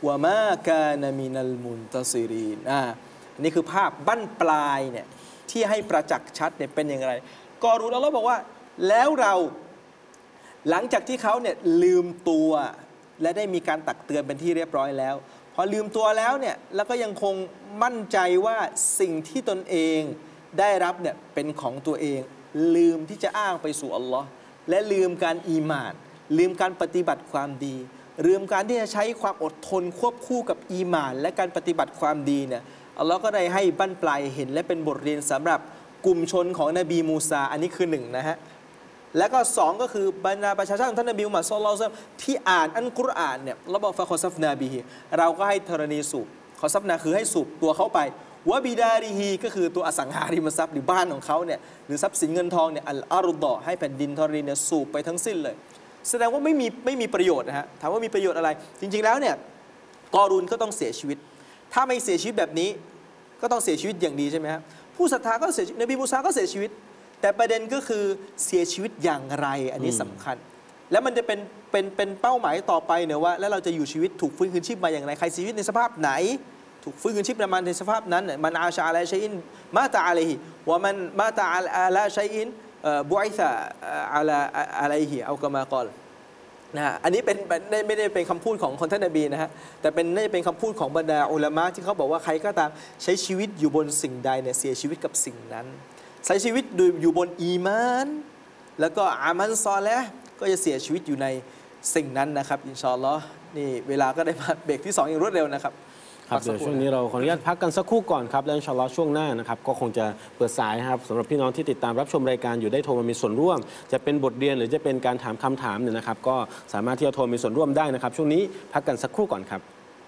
วะมากานะมินัลมุนตัซิรีนนี่คือภาพบั้นปลายเนี่ยที่ให้ประจักษ์ชัดเนี่ยเป็นอย่างไรกอรูนอัลลอฮ์บอกว่าแล้วเราหลังจากที่เขาเนี่ยลืมตัวและได้มีการตักเตือนเป็นที่เรียบร้อยแล้วพอลืมตัวแล้วเนี่ยแล้วก็ยังคงมั่นใจว่าสิ่งที่ตนเองได้รับเนี่ยเป็นของตัวเองลืมที่จะอ้างไปสู่อัลลอฮ์และลืมการอีหม่านลืมการปฏิบัติความดีลืมการที่จะใช้ความอดทนควบคู่กับอีหม่านและการปฏิบัติความดีเนี่ยอัลลอฮ์ก็ได้ให้บั้นปลายเห็นและเป็นบทเรียนสำหรับกลุ่มชนของนบีมูซาอันนี้คือ1นะฮะแล้วก็2ก็คือบรรดาประชาชนท่านนบีมุฮัมมัดศ็อลลัลลอฮุอะลัยฮิวะซัลลัมที่อ่านอัลกุรอานเนี่ยเราบอกฟะคอซัฟนาบิฮิเราก็ให้ธรณีสูบคอซัฟนาคือให้สูบตัวเขาไปวะบิดาริฮีก็คือตัวอสังหาริมทรัพย์หรือบ้านของเขาเนี่ยหรือทรัพย์สินเงินทองเนี่ยอัลอารุดอให้แผ่นดินธรณีเนี่ยสูบไปทั้งสิ้นเลยแสดงว่าไม่มีประโยชน์นะฮะถามว่ามีประโยชน์อะไรจริงๆแล้วเนี่ยกอรูนก็ต้องเสียชีวิตถ้าไม่เสียชีวิตแบบนี้ก็ต้องเสียชีวิตอย่างดีใช่ไหมครับผู้ศรัทธาก็เสียนบีมูซาก็เสียชีวิตแต่ประเด็นก็คือเสียชีวิตอย่างไรอันนี้สำคัญแล้วมันจะเป็นเป้าหมายต่อไปเนี่ยว่าแล้วเราจะอยู่ชีวิตถูกฟื้นคืนชีพมาอย่างไรใครเสียชีวิตในสภาพไหนถูกฟื้นคืนชีพในสภาพนั้นมันอาชาอะไรชัยอินมาตาอะลัยฮิว่ามันมาตาอะลาชัยอินบุอิซะอะลัยฮิเอากะมากอลนะฮะอันนี้ไม่ได้เป็นคำพูดของคนท่านนบีนะฮะแต่น่าจะเป็นคำพูดของบรรดาอุลามะที่เขาบอกว่าใครก็ตามใช้ชีวิตอยู่บนสิ่งใดเนี่ยเสียชีวิตกับสิ่งนั้นใช้ชีวิตอยู่บนอีมานแล้วก็อามัลซอเลห์ก็จะเสียชีวิตอยู่ในสิ่งนั้นนะครับอินชาอัลลอฮ์นี่เวลาก็ได้มาเบรกที่2อย่างรวดเร็วนะครับครับเดี๋ยวช่วงนี้เราขออนุญาตพักกันสักครู่ก่อนครับแล้วอินชาอัลลอฮ์ช่วงหน้านะครับก็คงจะเปิดสายครับสำหรับพี่น้องที่ติดตามรับชมรายการอยู่ได้โทรมามีส่วนร่วมจะเป็นบทเรียนหรือจะเป็นการถามคำถามเนี่ยนะครับก็สามารถที่จะโทรมีส่วนร่วมได้นะครับช่วงนี้พักกันสักครู่ก่อนครับ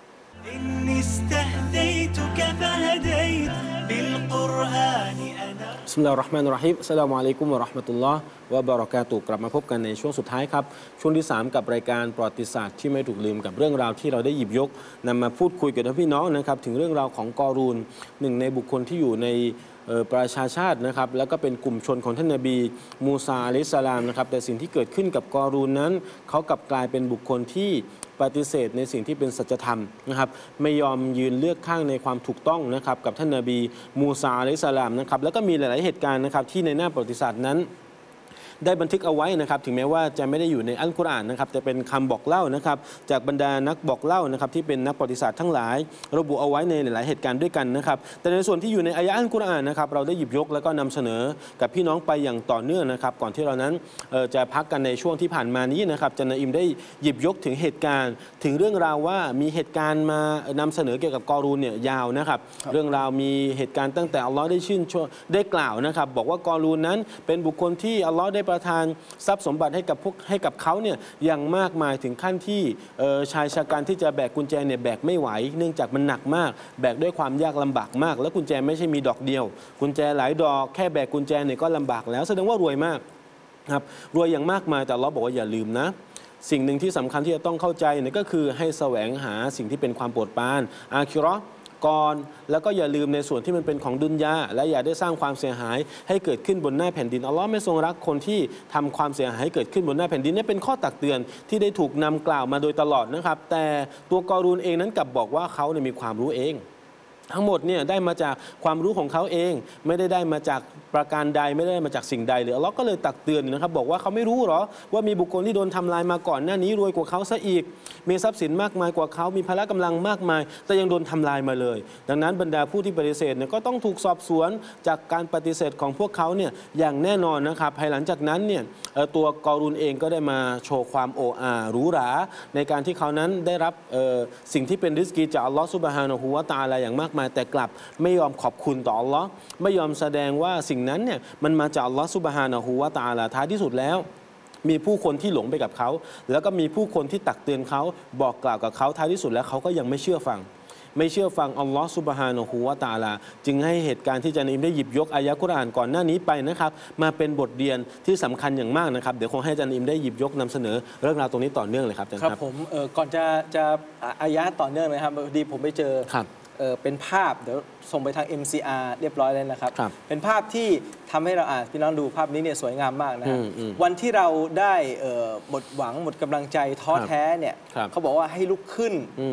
บิสมิลลาฮิรเราะห์มานิรเราะฮีมอัสสลามุอะลัยกุมวะเราะห์มะตุลลอฮ์วะบะเราะกาตุฮ์กลับมาพบกันในช่วงสุดท้ายครับช่วงที่3กับรายการประวัติศาสตร์ที่ไม่ถูกลืมกับเรื่องราวที่เราได้หยิบยกนำมาพูดคุยกับพี่น้องนะครับถึงเรื่องราวของกอรูนหนึ่งในบุคคลที่อยู่ในประชาชาตินะครับแล้วก็เป็นกลุ่มชนของท่านนบีมูซาอะลัยฮิสสลามนะครับแต่สิ่งที่เกิดขึ้นกับกอรูนนั้นเขากลับกลายเป็นบุคคลที่ปฏิเสธในสิ่งที่เป็นสัจธรรมนะครับไม่ยอมยืนเลือกข้างในความถูกต้องนะครับกับท่านนบีมูซาอะลัยฮิสสลามนะครับแล้วก็มีหลายๆเหตุการณ์นะครับที่ในหน้าประวัติศาสตร์นั้นได้บันทึกเอาไว้นะครับถึงแม้ว่าจะไม่ได้อยู่ในอัลกุรอานนะครับแต่เป็นคำบอกเล่านะครับจากบรรดานักบอกเล่านะครับที่เป็นนักประวัติศาสตร์ทั้งหลายระบุเอาไว้ในหลายๆเหตุการณ์ด้วยกันนะครับแต่ในส่วนที่อยู่ในอายะอัลกุรอานนะครับเราได้หยิบยกแล้วก็นำเสนอกับพี่น้องไปอย่างต่อเนื่องนะครับก่อนที่เรานั้นจะพักกันในช่วงที่ผ่านมานี้นะครับอาจารย์นอิมได้หยิบยกถึงเหตุการณ์ถึงเรื่องราวว่ามีเหตุการณ์มานำเสนอเกี่ยวกับกอรูนเนี่ยยาวนะครับเรื่องราวมีเหตุการณ์ตั้งแต่อัลลอฮ์ได้ชื่นชมได้กล่าวนะครับบอกว่ากอรูนนั้นเป็นบุคคลที่อัลลอฮ์ได้ประทานทรัพย์สมบัติให้กับเขาเนี่ยอย่างมากมายถึงขั้นที่ชายชะกันที่จะแบกกุญแจเนี่ยแบกไม่ไหวเนื่องจากมันหนักมากแบกด้วยความยากลำบากมากแล้วกุญแจไม่ใช่มีดอกเดียวกุญแจหลายดอกแค่แบกกุญแจเนี่ยก็ลำบากแล้วแสดงว่ารวยมากครับรวยอย่างมากมายแต่อัลเลาะห์บอกว่าอย่าลืมนะสิ่งหนึ่งที่สำคัญที่จะต้องเข้าใจเนี่ยก็คือให้แสวงหาสิ่งที่เป็นความโปรดปรานอาคิเราะห์ก่อนแล้วก็อย่าลืมในส่วนที่มันเป็นของดุนยาและอย่าได้สร้างความเสียหายให้เกิดขึ้นบนหน้าแผ่นดินอัลลอฮ์ไม่ทรงรักคนที่ทำความเสียหายให้เกิดขึ้นบนหน้าแผ่นดินนี่เป็นข้อตักเตือนที่ได้ถูกนำกล่าวมาโดยตลอดนะครับแต่ตัวกอรูนเองนั้นกลับบอกว่าเขาเนี่ยมีความรู้เองทั้งหมดเนี่ยได้มาจากความรู้ของเขาเองไม่ได้มาจากประการใดไม่ได้มาจากสิ่งใดเลยอัลเลาะห์ก็เลยตักเตือนนะครับบอกว่าเขาไม่รู้หรอว่ามีบุคคลที่โดนทำลายมาก่อนหน้านี้รวยกว่าเขาซะอีกมีทรัพย์สินมากมายกว่าเขามีพละกำลังมากมายแต่ยังโดนทำลายมาเลยดังนั้นบรรดาผู้ที่ปฏิเสธเนี่ยก็ต้องถูกสอบสวนจากการปฏิเสธของพวกเขาเนี่ยอย่างแน่นอนนะครับภายหลังจากนั้นเนี่ยตัวกอรูนเองก็ได้มาโชว์ความโอ้อาหรูหราในการที่เขานั้นได้รับสิ่งที่เป็นริสกีจากอัลลอฮฺซุบฮานะฮูวะตะอาลาอย่างมากมายแต่กลับไม่ยอมขอบคุณต่ออัลลอฮ์ไม่ยอมแสดงว่าสิ่งนั้นเนี่ยมันมาจากอัลลอฮ์ซุบฮานะฮูวะตะอาลาท้ายที่สุดแล้วมีผู้คนที่หลงไปกับเขาแล้วก็มีผู้คนที่ตักเตือนเขาบอกกล่าวกับเขาท้ายที่สุดแล้วเขาก็ยังไม่เชื่อฟังอัลลอฮ์ซุบฮานะฮูวะตะอาลาจึงให้เหตุการณ์ที่อาจารย์อิมได้หยิบยกอายะกุรอานก่อนหน้านี้ไปนะครับมาเป็นบทเรียนที่สำคัญอย่างมากนะครับเดี๋ยวคงให้อาจารย์อิมได้หยิบยกนำเสนอเรื่องราวตรงนี้ต่อเนื่องเลยครับอาจารย์ครับผมก่อนจะอายะต่อเนื่องนะครับดีผมไปเจอเป็นภาพเดี๋ยวส่งไปทาง MCR เรียบร้อยเลยนะครับเป็นภาพที่ทำให้เราพี่น้องดูภาพนี้เนี่ยสวยงามมากนะครับวันที่เราได้หมดหวังหมดกำลังใจท้อแท้เนี่ยเขาบอกว่าให้ลุกขึ้น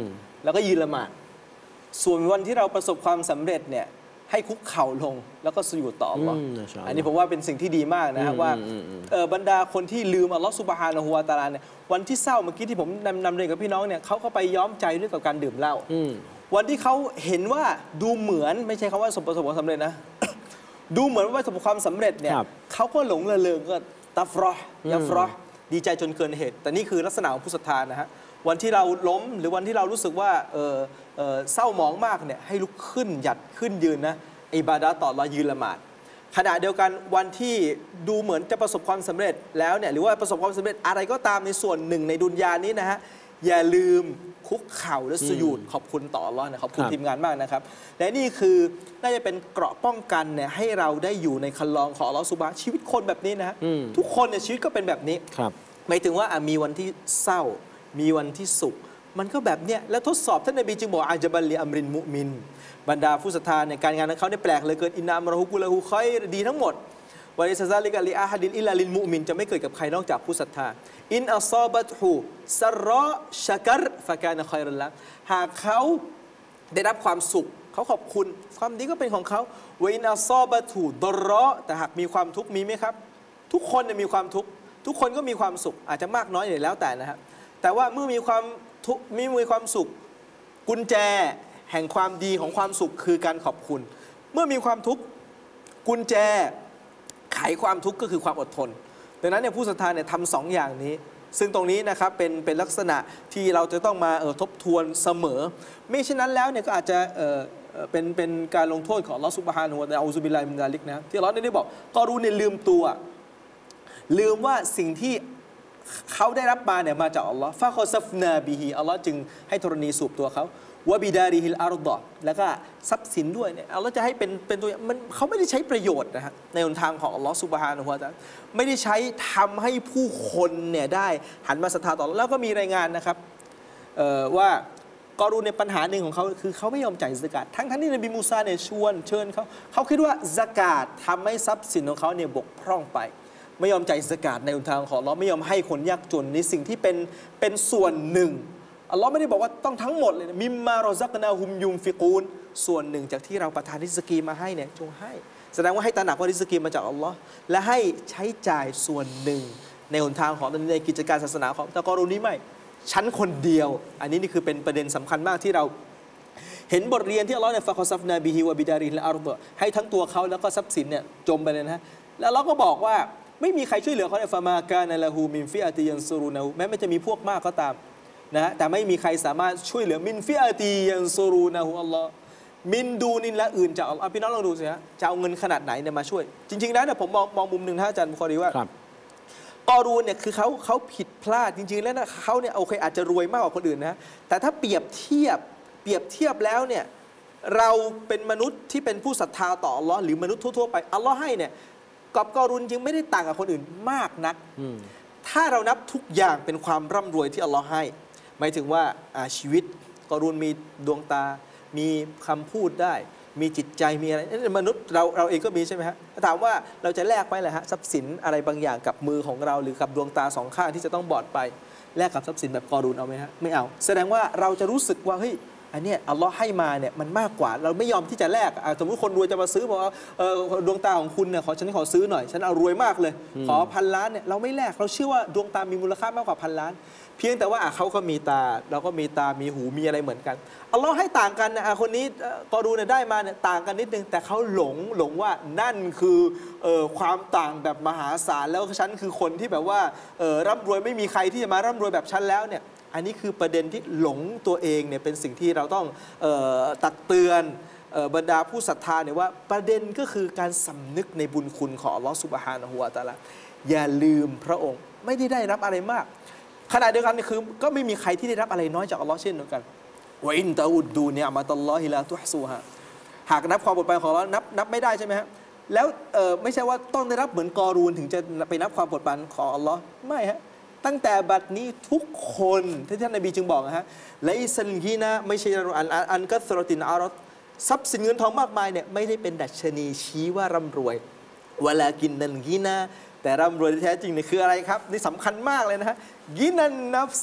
แล้วก็ยืนละหมาดส่วนวันที่เราประสบความสำเร็จเนี่ยให้คุกเข่าลงแล้วก็สุญูดต่ออัลลอฮ์อันนี้ผมว่าเป็นสิ่งที่ดีมากนะครับว่าบรรดาคนที่ลืมอัลลอฮ์ซุบฮานะฮูวะตะอาลาเนี่ยวันที่เศร้าเมื่อกี้ที่ผมนำเรียนกับพี่น้องเนี่ยเขาก็ไปย้อมใจด้วยกับการดื่มเหล้าวันที่เขาเห็นว่าดูเหมือนไม่ใช่คำว่าประสบความสำเร็จนะ ดูเหมือนว่าประสบความสำเร็จเนี่ยเขาก็หลงระเริงก็ตัฟรอห์ยัฟรอห์ดีใจจนเกินเหตุแต่นี่คือลักษณะของผู้ศรัทธานะฮะวันที่เราล้มหรือวันที่เรารู้สึกว่าเศร้าหมองมากเนี่ยให้ลุกขึ้นหยัดขึ้นยืนนะอิบาดะห์ต่ออัลเลาะห์ยืนละหมาดขณะเดียวกันวันที่ดูเหมือนจะประสบความสำเร็จแล้วเนี่ยหรือว่าประสบความสำเร็จอะไรก็ตามในส่วนหนึ่งในดุนยานี้นะฮะอย่าลืมคุกเข่าและสุญูดขอบคุณต่ออัลเลาะห์นะขอบคุณทีมงานมากนะครับและนี่คือน่าจะเป็นเกราะป้องกันเนี่ยให้เราได้อยู่ในคันลองของอัลเลาะห์ซุบฮานะฮูวะตะอาลาชีวิตคนแบบนี้นะฮะทุกคนเนี่ยชีวิตก็เป็นแบบนี้หมายถึงว่ามีวันที่เศร้ามีวันที่สุขมันก็แบบเนี้ยแล้วทดสอบท่านนบีจึงบอกอาจบัลลิอัมรินมุมินบรรดาผู้ศรัทธาในการงานของเขาเนี่ยแปลกเลยเกินอินนามรหุกุลหุคอยดีทั้งหมดวะลิซาซาลิกะลิอาฮัดินอิลลาลินมุมินจะไม่เกิดกับใครนอกจากผู้ศรัทธาอินอัศอบัตฮูซัรรอชะกัรฟะกานะคอยรัลละหากเขาได้รับความสุขเขาขอบคุณความดีก็เป็นของเขาวะอินอัศอบัตฮูดรอแต่หากมีความทุกข์มีไหมครับทุกคนเนี่ยมีความทุกข์ทุกคนก็มีความสุขอาจจะมากน้อยเนี่ยแล้วแต่นะครับแต่ว่าเมื่อมีความทุกข์มีความสุขกุญแจแห่งความดีของความสุขคือการขอบคุณเมื่อมีความทุกข์กุญแจไขความทุกข์ก็คือความอดทนดังนั้นเนี่ยผู้ศรัทธาเนี่ยทำสองอย่างนี้ซึ่งตรงนี้นะครับเป็นลักษณะที่เราจะต้องมาทบทวนเสมอไม่เช่นนั้นแล้วเนี่ยก็อาจจะเป็นการลงโทษของอัลเลาะห์ซุบฮานะฮูวะตะอาลาอูซุบิลลาฮิมินซาลิกนะที่อัลเลาะห์ได้บอกกอรูนเนี่ยลืมตัวลืมว่าสิ่งที่เขาได้รับมาเนี่ยมาจากอัลลอฮ์ฟะคอซัฟนาบิฮิอัลลอฮ์จึงให้ธรณีสูบตัวเขาวะบิดาริฮิลอาร์ฎอแล้วก็ทรัพย์สินด้วยเนี่ยอัลลอฮ์จะให้เป็นตัวมันเขาไม่ได้ใช้ประโยชน์นะฮะในหนทางของอัลลอฮ์ซุบฮานะฮูวะตะอาลาไม่ได้ใช้ทำให้ผู้คนเนี่ยได้หันมาศรัทธาต่อแล้วก็มีรายงานนะครับว่ากอรูนในปัญหาหนึ่งของเขาคือเขาไม่ยอมจ่ายซะกาตทั้งที่นบีมูซาเนี่ยเชิญเขาคิดว่าซะกาตทำให้ทรัพย์สินของเขาเนี่ยบกพร่องไปไม่ยอมจ่ายซะกาตในหนทางของอัลเลาะห์ไม่ยอมให้คนยากจนในสิ่งที่เป็นส่วนหนึ่งอัลเลาะห์ไม่ได้บอกว่าต้องทั้งหมดเลยมิมมารอซักนาฮุมยุมฟิกูนส่วนหนึ่งจากที่เราประทานริสกีมาให้เนี่ยจงให้แสดงว่าให้ตระหนักว่าริสกีมาจากอัลเลาะห์และให้ใช้จ่ายส่วนหนึ่งในหนทางของในกิจการศาสนาของแต่กรณีไม่ฉันคนเดียวอันนี้นี่คือเป็นประเด็นสำคัญมากที่เราเห็นบทเรียนที่อัลเลาะห์เนี่ยฟะคอซัฟนาบิฮิวะบิดาริฮิลอาร์ฎอให้ทั้งตัวเขาแล้วก็ทรัพย์สินเนี่ยจมไปเลยนะแล้วเราก็บอกว่าไม่มีใครช่วยเหลือเขาในฟามากานะละฮูมินฟิอาติยันซูรูนะฮูแม้มันจะมีพวกมากก็ตามนะแต่ไม่มีใครสามารถช่วยเหลือมินฟิอาติยันซูรูนะฮูอัลลอฮ์มินดูนินละอื่นจากอัลลอฮ์พี่น้องลองดูสิฮะจะเอาเงินขนาดไหนเนี่ยมาช่วยจริงๆแล้วเนี่ยผมมองมุมหนึ่งท่านอาจารย์บุคอรีว่ากอรูนเนี่ยคือเขาผิดพลาดจริงๆแล้วนะเขาเนี่ยโอเคอาจจะรวยมากกว่าคนอื่นนะแต่ถ้าเปรียบเทียบแล้วเนี่ยเราเป็นมนุษย์ที่เป็นผู้ศรัทธาต่ออัลลอฮ์หรือมนุษย์ทั่วๆไปอัลลอฮ์ให้เนี่ยกับกอรุนจึงไม่ได้ต่างกับคนอื่นมากนักถ้าเรานับทุกอย่างเป็นความร่ำรวยที่อัลลอฮ์ให้หมายถึงว่าชีวิตกอรุนมีดวงตามีคำพูดได้มีจิตใจมีอะไรมนุษย์เราเองก็มีใช่ไหมฮะถามว่าเราจะแลกไหมล่ะฮะทรัพย์สินอะไรบางอย่างกับมือของเราหรือกับดวงตาสองข้างที่จะต้องบอดไปแลกกับทรัพย์สินแบบกอรุนเอาไหมฮะไม่เอาแสดงว่าเราจะรู้สึกว่าเฮ้ยอันนี้อัลลอฮ์ให้มาเนี่ยมันมากกว่าเราไม่ยอมที่จะแลกสมมติคนรวยจะมาซื้อบอกว่าดวงตาของคุณเนี่ยฉันขอซื้อหน่อยฉันเอารวยมากเลยขอ1,000 ล้านเนี่ยเราไม่แลกเราเชื่อว่าดวงตามีมูลค่ามากกว่า1,000 ล้านเพียงแต่ว่าเขาก็มีตาเราก็มีตามีหูมีอะไรเหมือนกันอัลลอฮ์ให้ต่างกันนะคนนี้กอรูนเนี่ยได้มาเนี่ยต่างกันนิดนึงแต่เขาหลงว่านั่นคือความต่างแบบมหาศาลแล้วฉันคือคนที่แบบว่าร่ำรวยไม่มีใครที่จะมาร่ำรวยแบบฉันแล้วเนี่ยอันนี้คือประเด็นที่หลงตัวเองเนี่ยเป็นสิ่งที่เราต้องตักเตือนบรรดาผู้ศรัทธาเนี่ยว่าประเด็นก็คือการสำนึกในบุญคุณของอัลลอฮฺซุบฮานะฮูวะตะอาลาอย่าลืมพระองค์ไม่ได้รับอะไรมากขณะเดียวกันคือก็ไม่มีใครที่ได้รับอะไรน้อยจากอัลลอฮ์เช่นเดียวกันวะอินตะอุดดูเนียมะตัลลอฮิลาตุฮซูฮาหากนับความโปรดปรานของอัลลอฮ์นับไม่ได้ใช่ไหมฮะแล้วไม่ใช่ว่าต้องได้รับเหมือนกอรูนถึงจะไปนับความโปรดปรานของอัลลอฮ์ไม่ฮะตั้งแต่บัดนี้ทุกคนที่ท่านนบีจึงบอกนะฮะไลซันฮีนะไม่ใช่อันกัสรตินอารอตทรัพย์สินเงินทองมากมายเนี่ยไม่ได้เป็นดัชนีชี้ว่าร่ำรวยวะลากินนันฮีนะแต่ร่ำรวยที่แท้จริงเนี่ยคืออะไรครับนี่สำคัญมากเลยนะฮะกินันนัฟส์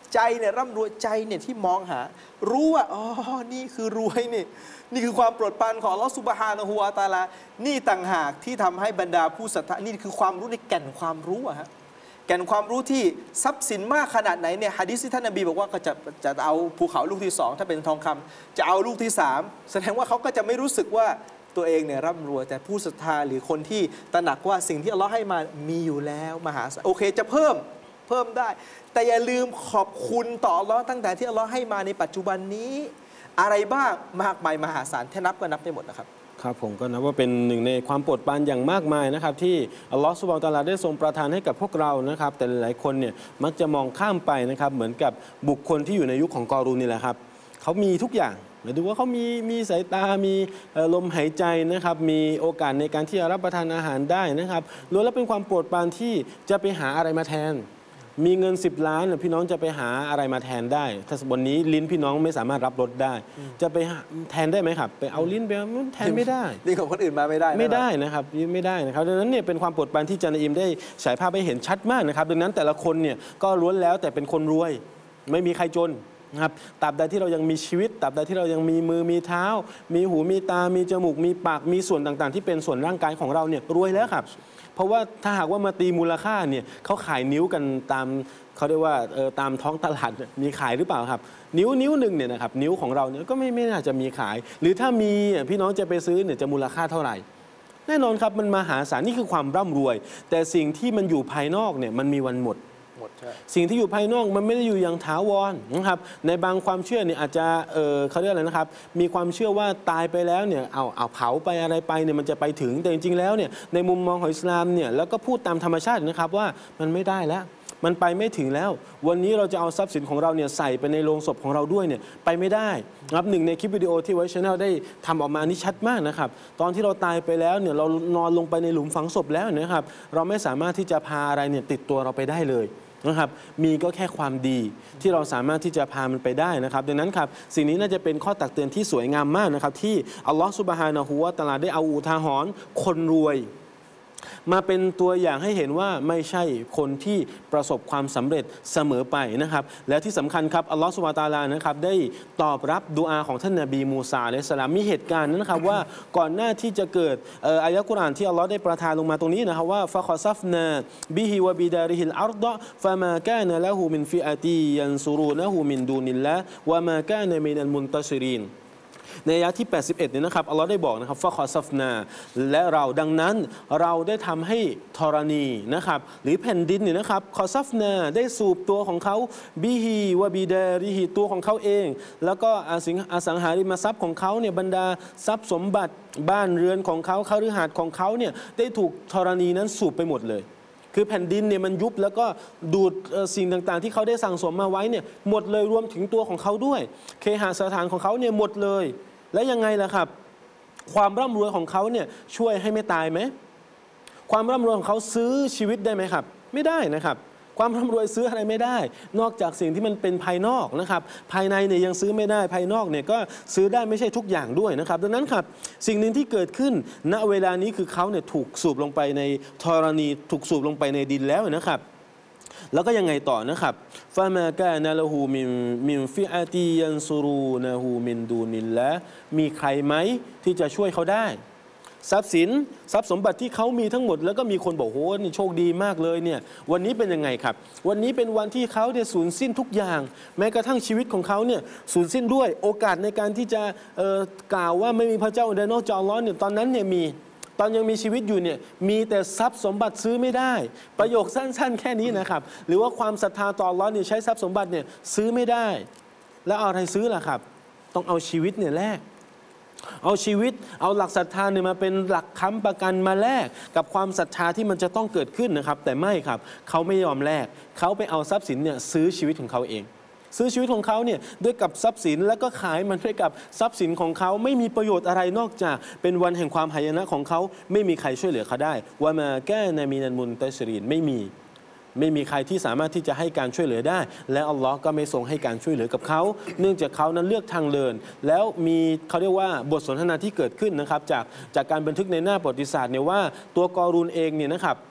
ใจเนี่ยร่ำรวยใจเนี่ยที่มองหารู้ว่าอ๋อนี่คือรวยนี่คือความโปรดปรานของอัลเลาะห์ซุบฮานะฮูวะตะอาลานี่ต่างหากที่ทำให้บรรดาผู้ศรัทธานี่คือความรู้ในแก่นความรู้อะฮะแก่นความรู้ที่ทรัพย์สินมากขนาดไหนเนี่ยหะดีษที่ท่านนบีบอกว่าก็จะเอาภูเขาลูกที่2ถ้าเป็นทองคำจะเอาลูกที่3แสดงว่าเขาก็จะไม่รู้สึกว่าตัวเองเนี่ยร่ำรวยแต่ผู้ศรัทธาหรือคนที่ตระหนักว่าสิ่งที่อัลเลาะห์ให้มามีอยู่แล้วมหาศาลโอเคจะเพิ่มได้แต่อย่าลืมขอบคุณต่ออัลเลาะห์ตั้งแต่ที่อัลเลาะห์ให้มาในปัจจุบันนี้อะไรบ้างมากมายมหาศาลแค่นับก็นับได้หมดนะครับครับผมก็นับว่าเป็นหนึ่งในความโปรดปรานอย่างมากมายนะครับที่อัลลอฮฺซุบฮานะฮูวะตะอาลาได้ทรงประทานให้กับพวกเรานะครับแต่หลายคนเนี่ยมักจะมองข้ามไปนะครับเหมือนกับบุคคลที่อยู่ในยุคของกอรูนนี่แหละครับเขามีทุกอย่างหมายถึงว่าเขามีสายตามีลมหายใจนะครับมีโอกาสในการที่จะรับประทานอาหารได้นะครับล้วนแล้วเป็นความโปรดปรานที่จะไปหาอะไรมาแทนมีเงิน10 ล้านพี่น้องจะไปหาอะไรมาแทนได้ถ้าวันนี้ลิ้นพี่น้องไม่สามารถรับรสได้จะไปแทนได้ไหมครับไปเอาลิ้นไปแทนไม่ได้ลิ้นของคนอื่นมาไม่ได้นะครับไม่ได้นะครับดังนั้นเนี่ยเป็นความโปรดปรานที่จานอิมได้ฉายภาพให้เห็นชัดมากนะครับดังนั้นแต่ละคนเนี่ยก็ล้วนแล้วแต่เป็นคนรวยไม่มีใครจนนะครับตราบใดที่เรายังมีชีวิตตราบใดที่เรายังมีมือมีเท้ามีหูมีตามีจมูกมีปากมีส่วนต่างๆที่เป็นส่วนร่างกายของเราเนี่ยรวยแล้วครับเพราะว่าถ้าหากว่ามาตีมูลค่าเนี่ยเขาขายนิ้วกันตามเขาเรียกว่าตามท้องตลาดมีขายหรือเปล่าครับนิ้วหนึ่งเนี่ยนะครับนิ้วของเราเนี่ยก็ไม่น่าจะมีขายหรือถ้ามีพี่น้องจะไปซื้อเนี่ยจะมูลค่าเท่าไหร่แน่นอนครับมันมหาศาลนี่คือความร่ำรวยแต่สิ่งที่มันอยู่ภายนอกเนี่ยมันมีวันหมดสิ่งที่อยู่ภายนอกมันไม่ได้อยู่อย่างถาวรนะครับในบางความเชื่อเนี่ยอาจจะเขาเรียกอะไรนะครับมีความเชื่อว่าตายไปแล้วเนี่ยเอาเผาไปอะไรไปเนี่ยมันจะไปถึงแต่จริงๆแล้วเนี่ยในมุมมองของอิสลามเนี่ยแล้วก็พูดตามธรรมชาตินะครับว่ามันไม่ได้แล้วมันไปไม่ถึงแล้ววันนี้เราจะเอาทรัพย์สินของเราเนี่ยใส่ไปในโลงศพของเราด้วยเนี่ยไปไม่ได้ครับหนึ่งในคลิปวิดีโอที่ไว้ชาแนลได้ทำออกมานี่ชัดมากนะครับตอนที่เราตายไปแล้วเนี่ยเรานอนลงไปในหลุมฝังศพแล้วนะครับเราไม่สามารถที่จะพาอะไรเนี่ยติดตัวเราไปได้เลยนะครับมีก็แค่ความดีที่เราสามารถที่จะพามันไปได้นะครับดังนั้นครับสิ่งนี้น่าจะเป็นข้อตักเตือนที่สวยงามมากนะครับที่อัลลอฮฺซุบฮานะฮูวะตะอาลาได้เอาอุทาหรณ์คนรวยมาเป็นตัวอย่างให้เห็นว่าไม่ใช่คนที่ประสบความสำเร็จเสมอไปนะครับและที่สำคัญครับอัลลอฮฺซุบฮานะฮูวะตะอาลานะครับได้ตอบรับดุอาของท่านนบีมูซาอะลัยฮิสสลามมีเหตุการณ์นะครับว่าก่อนหน้าที่จะเกิดอายะห์กุรอานที่อัลลอฮฺได้ประทานลงมาตรงนี้นะครับว่าฟะคอซัฟนาบิฮิวะบิดาริฮิลอัรฎะฟะมากานะละฮูมินฟิอะตียันซุรูนะฮูมินดูนิลลาฮ์วะมากานะมินัลมุนตัชรินในอายะห์ที่81เนี่ยนะครับอัลลอฮ์ได้บอกนะครับฟะคอซัฟนาและเราดังนั้นเราได้ทำให้ธรณีนะครับหรือแผ่นดินเนี่ยนะครับคอซัฟนาได้สูบตัวของเขาบิฮีวะบิดาริฮีตัวของเขาเองแล้วก็อสังหาริมทรัพย์ของเขาเนี่ยบรรดาทรัพย์สมบัติบ้านเรือนของเขาคฤหาสน์ของเขาเนี่ยได้ถูกธรณีนั้นสูบไปหมดเลยคือแผ่นดินเนี่ยมันยุบแล้วก็ดูดสิ่งต่างๆที่เขาได้สั่งสมมาไว้เนี่ยหมดเลยรวมถึงตัวของเขาด้วยเคหสถานของเขาเนี่ยหมดเลยและยังไงล่ะครับความร่ำรวยของเขาเนี่ยช่วยให้ไม่ตายไหมความร่ำรวยของเขาซื้อชีวิตได้ไหมครับไม่ได้นะครับความร่ำรวยซื้ออะไรไม่ได้นอกจากสิ่งที่มันเป็นภายนอกนะครับภายในเนี่ยยังซื้อไม่ได้ภายนอกเนี่ยก็ซื้อได้ไม่ใช่ทุกอย่างด้วยนะครับดังนั้นครับสิ่งหนึ่งที่เกิดขึ้นณเวลานี้คือเขาเนี่ยถูกสูบลงไปในธรณีถูกสูบลงไปในดินแล้วนะครับแล้วก็ยังไงต่อนะครับฟะมากานะละฮูมินฟิอะตียันซุรูนะฮูมินดูนิลละมีใครไหมที่จะช่วยเขาได้ทรัพย์สินทรัพย์สมบัติที่เขามีทั้งหมดแล้วก็มีคนบอกโหนี่โชคดีมากเลยเนี่ยวันนี้เป็นยังไงครับวันนี้เป็นวันที่เขาเนี่ยสูญสิ้นทุกอย่างแม้กระทั่งชีวิตของเขาเนี่ยสูญสิ้นด้วยโอกาสในการที่จะกล่าวว่าไม่มีพระเจ้าใดนอกจากอัลเลาะห์เนี่ยตอนนั้นเนี่ยมีตอนยังมีชีวิตอยู่เนี่ยมีแต่ทรัพย์สมบัติซื้อไม่ได้ประโยคสั้นๆแค่นี้นะครับหรือว่าความศรัทธาต่ออัลเลาะห์เนี่ยใช้ทรัพย์สมบัติเนี่ยซื้อไม่ได้แล้วเอาอะไรซื้อล่ะครับต้องเอาชีวิตเนี่ยแลกเอาชีวิตเอาหลักศรัทธาเนี่ยมาเป็นหลักค้ำประกันมาแลกกับความศรัทธาที่มันจะต้องเกิดขึ้นนะครับแต่ไม่ครับเขาไม่ยอมแลกเขาไปเอาทรัพย์สินเนี่ยซื้อชีวิตของเขาเองซื้อชีวิตของเขาเนี่ยด้วยกับทรัพย์สินแล้วก็ขายมันด้วยกับทรัพย์สินของเขาไม่มีประโยชน์อะไรนอกจากเป็นวันแห่งความหายนะของเขาไม่มีใครช่วยเหลือเขาได้วะมาแก้นามีนันมุนตัชรีนไม่มีใครที่สามารถที่จะให้การช่วยเหลือได้และอัลลอฮ์ก็ไม่ทรงให้การช่วยเหลือกับเขาเนื่องจากเขานั้นเลือกทางเดินแล้วมีเขาเรียกว่าบทสนทนาที่เกิดขึ้นนะครับจากการบันทึกในหน้าประวัติศาสตร์เนี่ยว่าตัวกอรูนเองเนี่ยนะครับ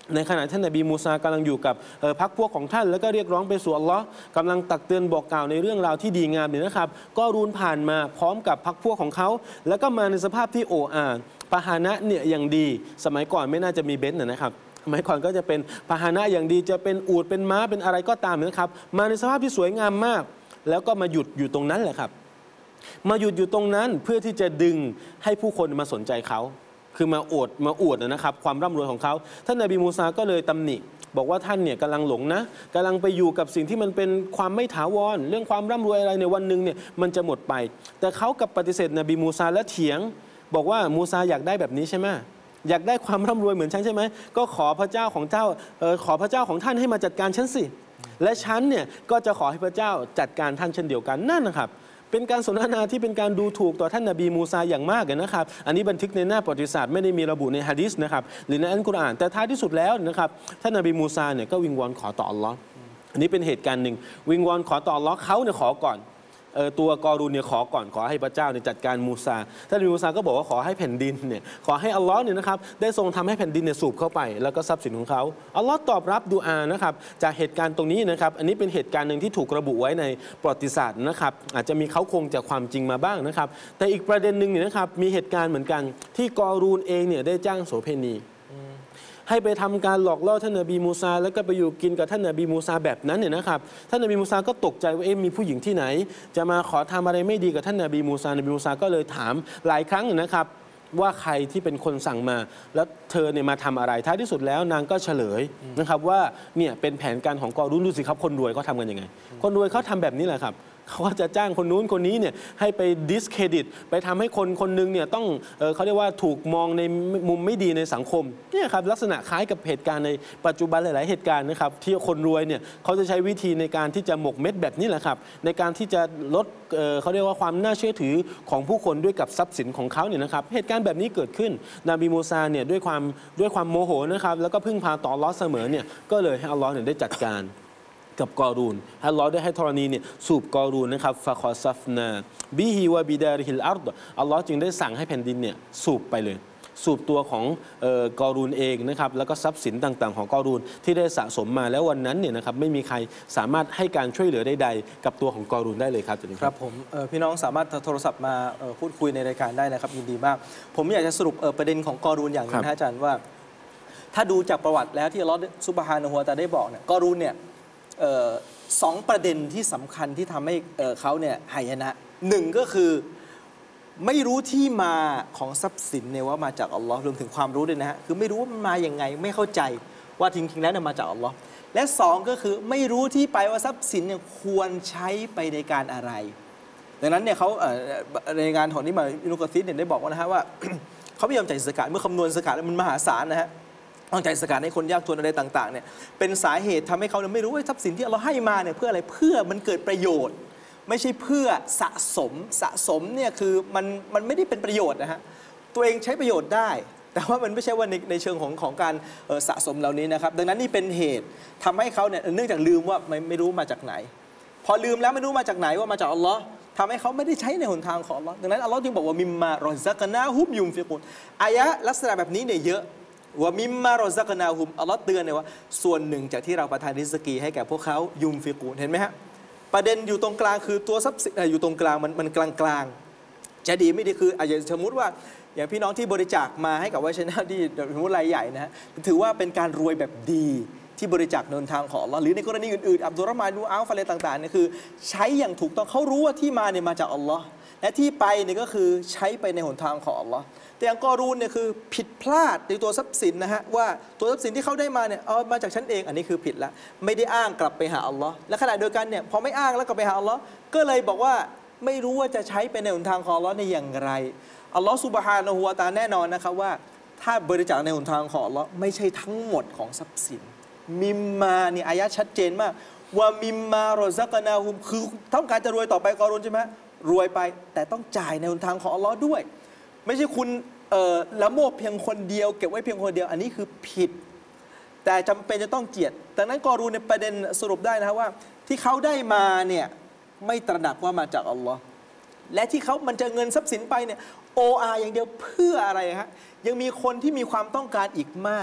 ในขณะท่านนบีมูซากำลังอยู่กับพรรคพวกของท่านแล้วก็เรียกร้องไปสู่อัลลอฮ์กำลังตักเตือนบอกกล่าวในเรื่องราวที่ดีงามเนี่ยนะครับก็รูนผ่านมาพร้อมกับพรรคพวกของเขาแล้วก็มาในสภาพที่โอ้อาพาหนะเนี่ยอย่างดีสมัยก่อนไม่น่าจะมีเบนซ์นะครับสมัยก่อนก็จะเป็นพาหนะอย่างดีจะเป็นอูฐเป็นม้าเป็นอะไรก็ตามนะครับมาในสภาพที่สวยงามมากแล้วก็มาหยุดอยู่ตรงนั้นแหละครับมาหยุดอยู่ตรงนั้นเพื่อที่จะดึงให้ผู้คนมาสนใจเขาคือมาอวดนะครับความร่ำรวยของเขาท่านนบีมูซาก็เลยตำหนิบอกว่าท่านเนี่ยกำลังหลงนะกำลังไปอยู่กับสิ่งที่มันเป็นความไม่ถาวรเรื่องความร่ำรวยอะไรในวันหนึ่งเนี่ยมันจะหมดไปแต่เขากับปฏิเสธนบีมูซาและเถียงบอกว่ามูซาอยากได้แบบนี้ใช่ไหมอยากได้ความร่ำรวยเหมือนฉันใช่ไหมก็ขอพระเจ้าของเจ้าขอพระเจ้าของท่านให้มาจัดการฉันสิและฉันเนี่ยก็จะขอให้พระเจ้าจัดการท่านเช่นเดียวกันนั่นนะครับเป็นการสนทนาที่เป็นการดูถูกต่อท่านนบีมูซาอย่างมากนะครับอันนี้บันทึกในหน้าประวัติศาสตร์ไม่ได้มีระบุในหะดีษนะครับหรือในอัลกุรอานแต่ท้ายที่สุดแล้วนะครับท่านนบีมูซาเนี่ยก็วิงวอนขอต่ออัลลอฮ์อันนี้เป็นเหตุการณ์หนึ่งวิงวอนขอต่ออัลลอฮ์เขาเนี่ยขอก่อนตัวกอรูนเนี่ยขอก่อนขอให้พระเจ้าเนี่ยจัดการมูซาท่านนบีมูซาก็บอกว่าขอให้แผ่นดินเนี่ยขอให้อัลลอฮ์เนี่ยนะครับได้ทรงทำให้แผ่นดินเนี่ยสูบเข้าไปแล้วก็ทรัพย์สินของเขาอัลลอฮ์ตอบรับดุอานะครับจากเหตุการณ์ตรงนี้นะครับอันนี้เป็นเหตุการณ์หนึ่งที่ถูกระบุไว้ในประวัติศาสตร์นะครับอาจจะมีเขาคงจากความจริงมาบ้างนะครับแต่อีกประเด็นหนึ่งเนี่ยนะครับมีเหตุการณ์เหมือนกันที่กอรูนเองเนี่ยได้จ้างโสเภณีให้ไปทำการหลอกล่อท่านนบีมูซาแล้วก็ไปอยู่กินกับท่านนบีมูซาแบบนั้นเนี่ยนะครับท่านนบีมูซาก็ตกใจว่ามีผู้หญิงที่ไหนจะมาขอทำอะไรไม่ดีกับท่านนบีมูซาก็เลยถามหลายครั้งนะครับว่าใครที่เป็นคนสั่งมาแล้วเธอเนี่ยมาทำอะไรท้ายที่สุดแล้วนางก็เฉลยนะครับว่าเนี่ยเป็นแผนการของกอรูนดูสิครับคนรวยเขาทำกันยังไงคนรวยเขาทำแบบนี้แหละครับเขาก็จะจ้างคนนู้นคนนี้เนี่ยให้ไปดิสเครดิตไปทำให้คนคนนึงเนี่ยต้องเขาเรียกว่าถูกมองในมุมไม่ดีในสังคมเนี่ยครับลักษณะคล้ายกับเหตุการณ์ในปัจจุบันหลายๆเหตุการณ์นะครับที่คนรวยเนี่ยเขาจะใช้วิธีในการที่จะหมกเม็ดแบบนี้แหละครับในการที่จะลดเขาเรียกว่าความน่าเชื่อถือของผู้คนด้วยกับทรัพย์สินของเขาเนี่ยนะครับเหตุการณ์แบบนี้เกิดขึ้นนบีมูซาเนี่ยด้วยความโมโหนะครับแล้วก็พึ่งพาต่ออัลเลาะห์เสมอเนี่ยก็เลยให้อัลเลาะห์เนี่ยได้จัดการกับกอรูนอัลลอฮ์ได้ให้ธรณีเนี่ยสูบกอรูนนะครับฟะคอซัฟนาบิฮิวะบิดาริฮิลอัรฎอัลลอฮ์จึงได้สั่งให้แผ่นดินเนี่ยสูบไปเลยสูบตัวของกอรูนเองนะครับแล้วก็ทรัพย์สินต่างๆของกอรูนที่ได้สะสมมาแล้ววันนั้นเนี่ยนะครับไม่มีใครสามารถให้การช่วยเหลือใดๆกับตัวของกอรูนได้เลยครับครับผมพี่น้องสามารถโทรศัพท์มาพูดคุยในรายการได้นะครับยินดีมากผมอยากจะสรุปประเด็นของกอรูนอย่างนึงนะอาจารย์ว่าถ้าดูจากประวัติแล้วที่อัลเลาะห์ซุบฮานะฮูวะตะอาลาได้บอกเนี่ยกอรูนเนี่ยสองประเด็นที่สำคัญที่ทำให้เขาเนี่ยหายนะหนึ่งก็คือไม่รู้ที่มาของทรัพย์สินเนี่ยว่ามาจากอัลลอฮ์รวมถึงความรู้ด้วยนะฮะคือไม่รู้ว่ามันมาอย่างไงไม่เข้าใจว่าจริงๆแล้วเนี่ยมาจากอัลลอฮ์และสองก็คือไม่รู้ที่ไปว่าทรัพย์สินเนี่ยควรใช้ไปในการอะไรดังนั้นเนี่ยเขาในงานของที่มาอินุกะซีรเนี่ยได้บอกว่านะฮะว่า เขาไม่ยอมจ่ายซะกาตเมื่อคำนวณซะกาตมันมหาศาลนะฮะต้องจ่ายซะกาตให้คนยากจนอะไรต่างๆเนี่ยเป็นสาเหตุทำให้เขาไม่รู้ว่าทรัพย์สินที่เราให้มาเนี่ยเพื่ออะไรเพื่อมันเกิดประโยชน์ไม่ใช่เพื่อสะสมเนี่ยคือมันไม่ได้เป็นประโยชน์นะฮะตัวเองใช้ประโยชน์ได้แต่ว่ามันไม่ใช่ว่าในเชิงของการสะสมเหล่านี้นะครับดังนั้นนี่เป็นเหตุทำให้เขาเนี่ยเนื่องจากลืมว่าไม่รู้มาจากไหนพอลืมแล้วไม่รู้มาจากไหนว่ามาจากอัลลอฮ์ทำให้เขาไม่ได้ใช้ในหนทางของอัลลอฮ์ดังนั้นอัลลอฮ์จึงบอกว่ามิมมารอซักนาฮุมยุมฟิกุนอายะลักษณะแบบนี้เนี่ยเยอะว่ามิมมารอซักนาฮุมอัลลอฮ์เตือนเนี่ยว่าส่วนหนึ่งจากที่เราประทานริสกีให้แก่พวกเขายุมฟิกุนเห็นไหมฮะประเด็นอยู่ตรงกลางคือตัวทรัพย์สินอยู่ตรงกลางมันกลางจะดีไม่ดีคืออาจจะสมมติว่าอย่างพี่น้องที่บริจาคมาให้กับวัชนะที่สมมติรายใหญ่นะฮะถือว่าเป็นการรวยแบบดีที่บริจาคเดินทางของอัลลอฮ์หรือในกรณีอื่นๆอับดุลรอห์มานดูอัลฟาเลต่างๆเนี่ยคือใช้อย่างถูกต้องเขารู้ว่าที่มาเนี่ยมาจากอัลลอฮ์และที่ไปเนี่ยก็คือใช้ไปในหนทางของอัลลอฮ์แต่อย่างกอรูนเนี่ยคือผิดพลาดในตัวทรัพย์สินนะฮะว่าตัวทรัพย์สินที่เขาได้มาเนี่ยเอามาจากฉันเองอันนี้คือผิดแล้วไม่ได้อ้างกลับไปหาอัลลอฮ์และขณะเดียวกันเนี่ยพอไม่อ้างแล้วกลับไปหาอัลลอฮ์ก็เลยบอกว่าไม่รู้ว่าจะใช้ไปในหนทางของอัลลอฮ์ในอย่างไรอัลลอฮ์ซุบฮานะฮูวะตะอาลาแน่นอนนะครับว่าถ้าบริจาคในหนทางของอัลลอฮ์ไม่ใช่ทั้งหมดของทรัพย์สินมิมมานี่อายะชัดเจนมากว่ามิมมารอซักนาฮุมคือต้องการจะรวยต่อไปกอรูนใช่ไหมรวยไปแต่ต้องจ่ายในหนทางของอัลลอฮ์ด้วยไม่ใช่คุณละโมบเพียงคนเดียวเก็บไว้เพียงคนเดียวอันนี้คือผิดแต่จำเป็นจะต้องเจียดดังนั้นกอรูนในประเด็นสรุปได้นะว่าที่เขาได้มาเนี่ยไม่ตระหนักว่ามาจากอัลลอฮ์และที่เขามันจะเงินทรัพย์สินไปเนี่ยOR อย่างเดียวเพื่ออะไรฮะยังมีคนที่มีความต้องการอีกมาก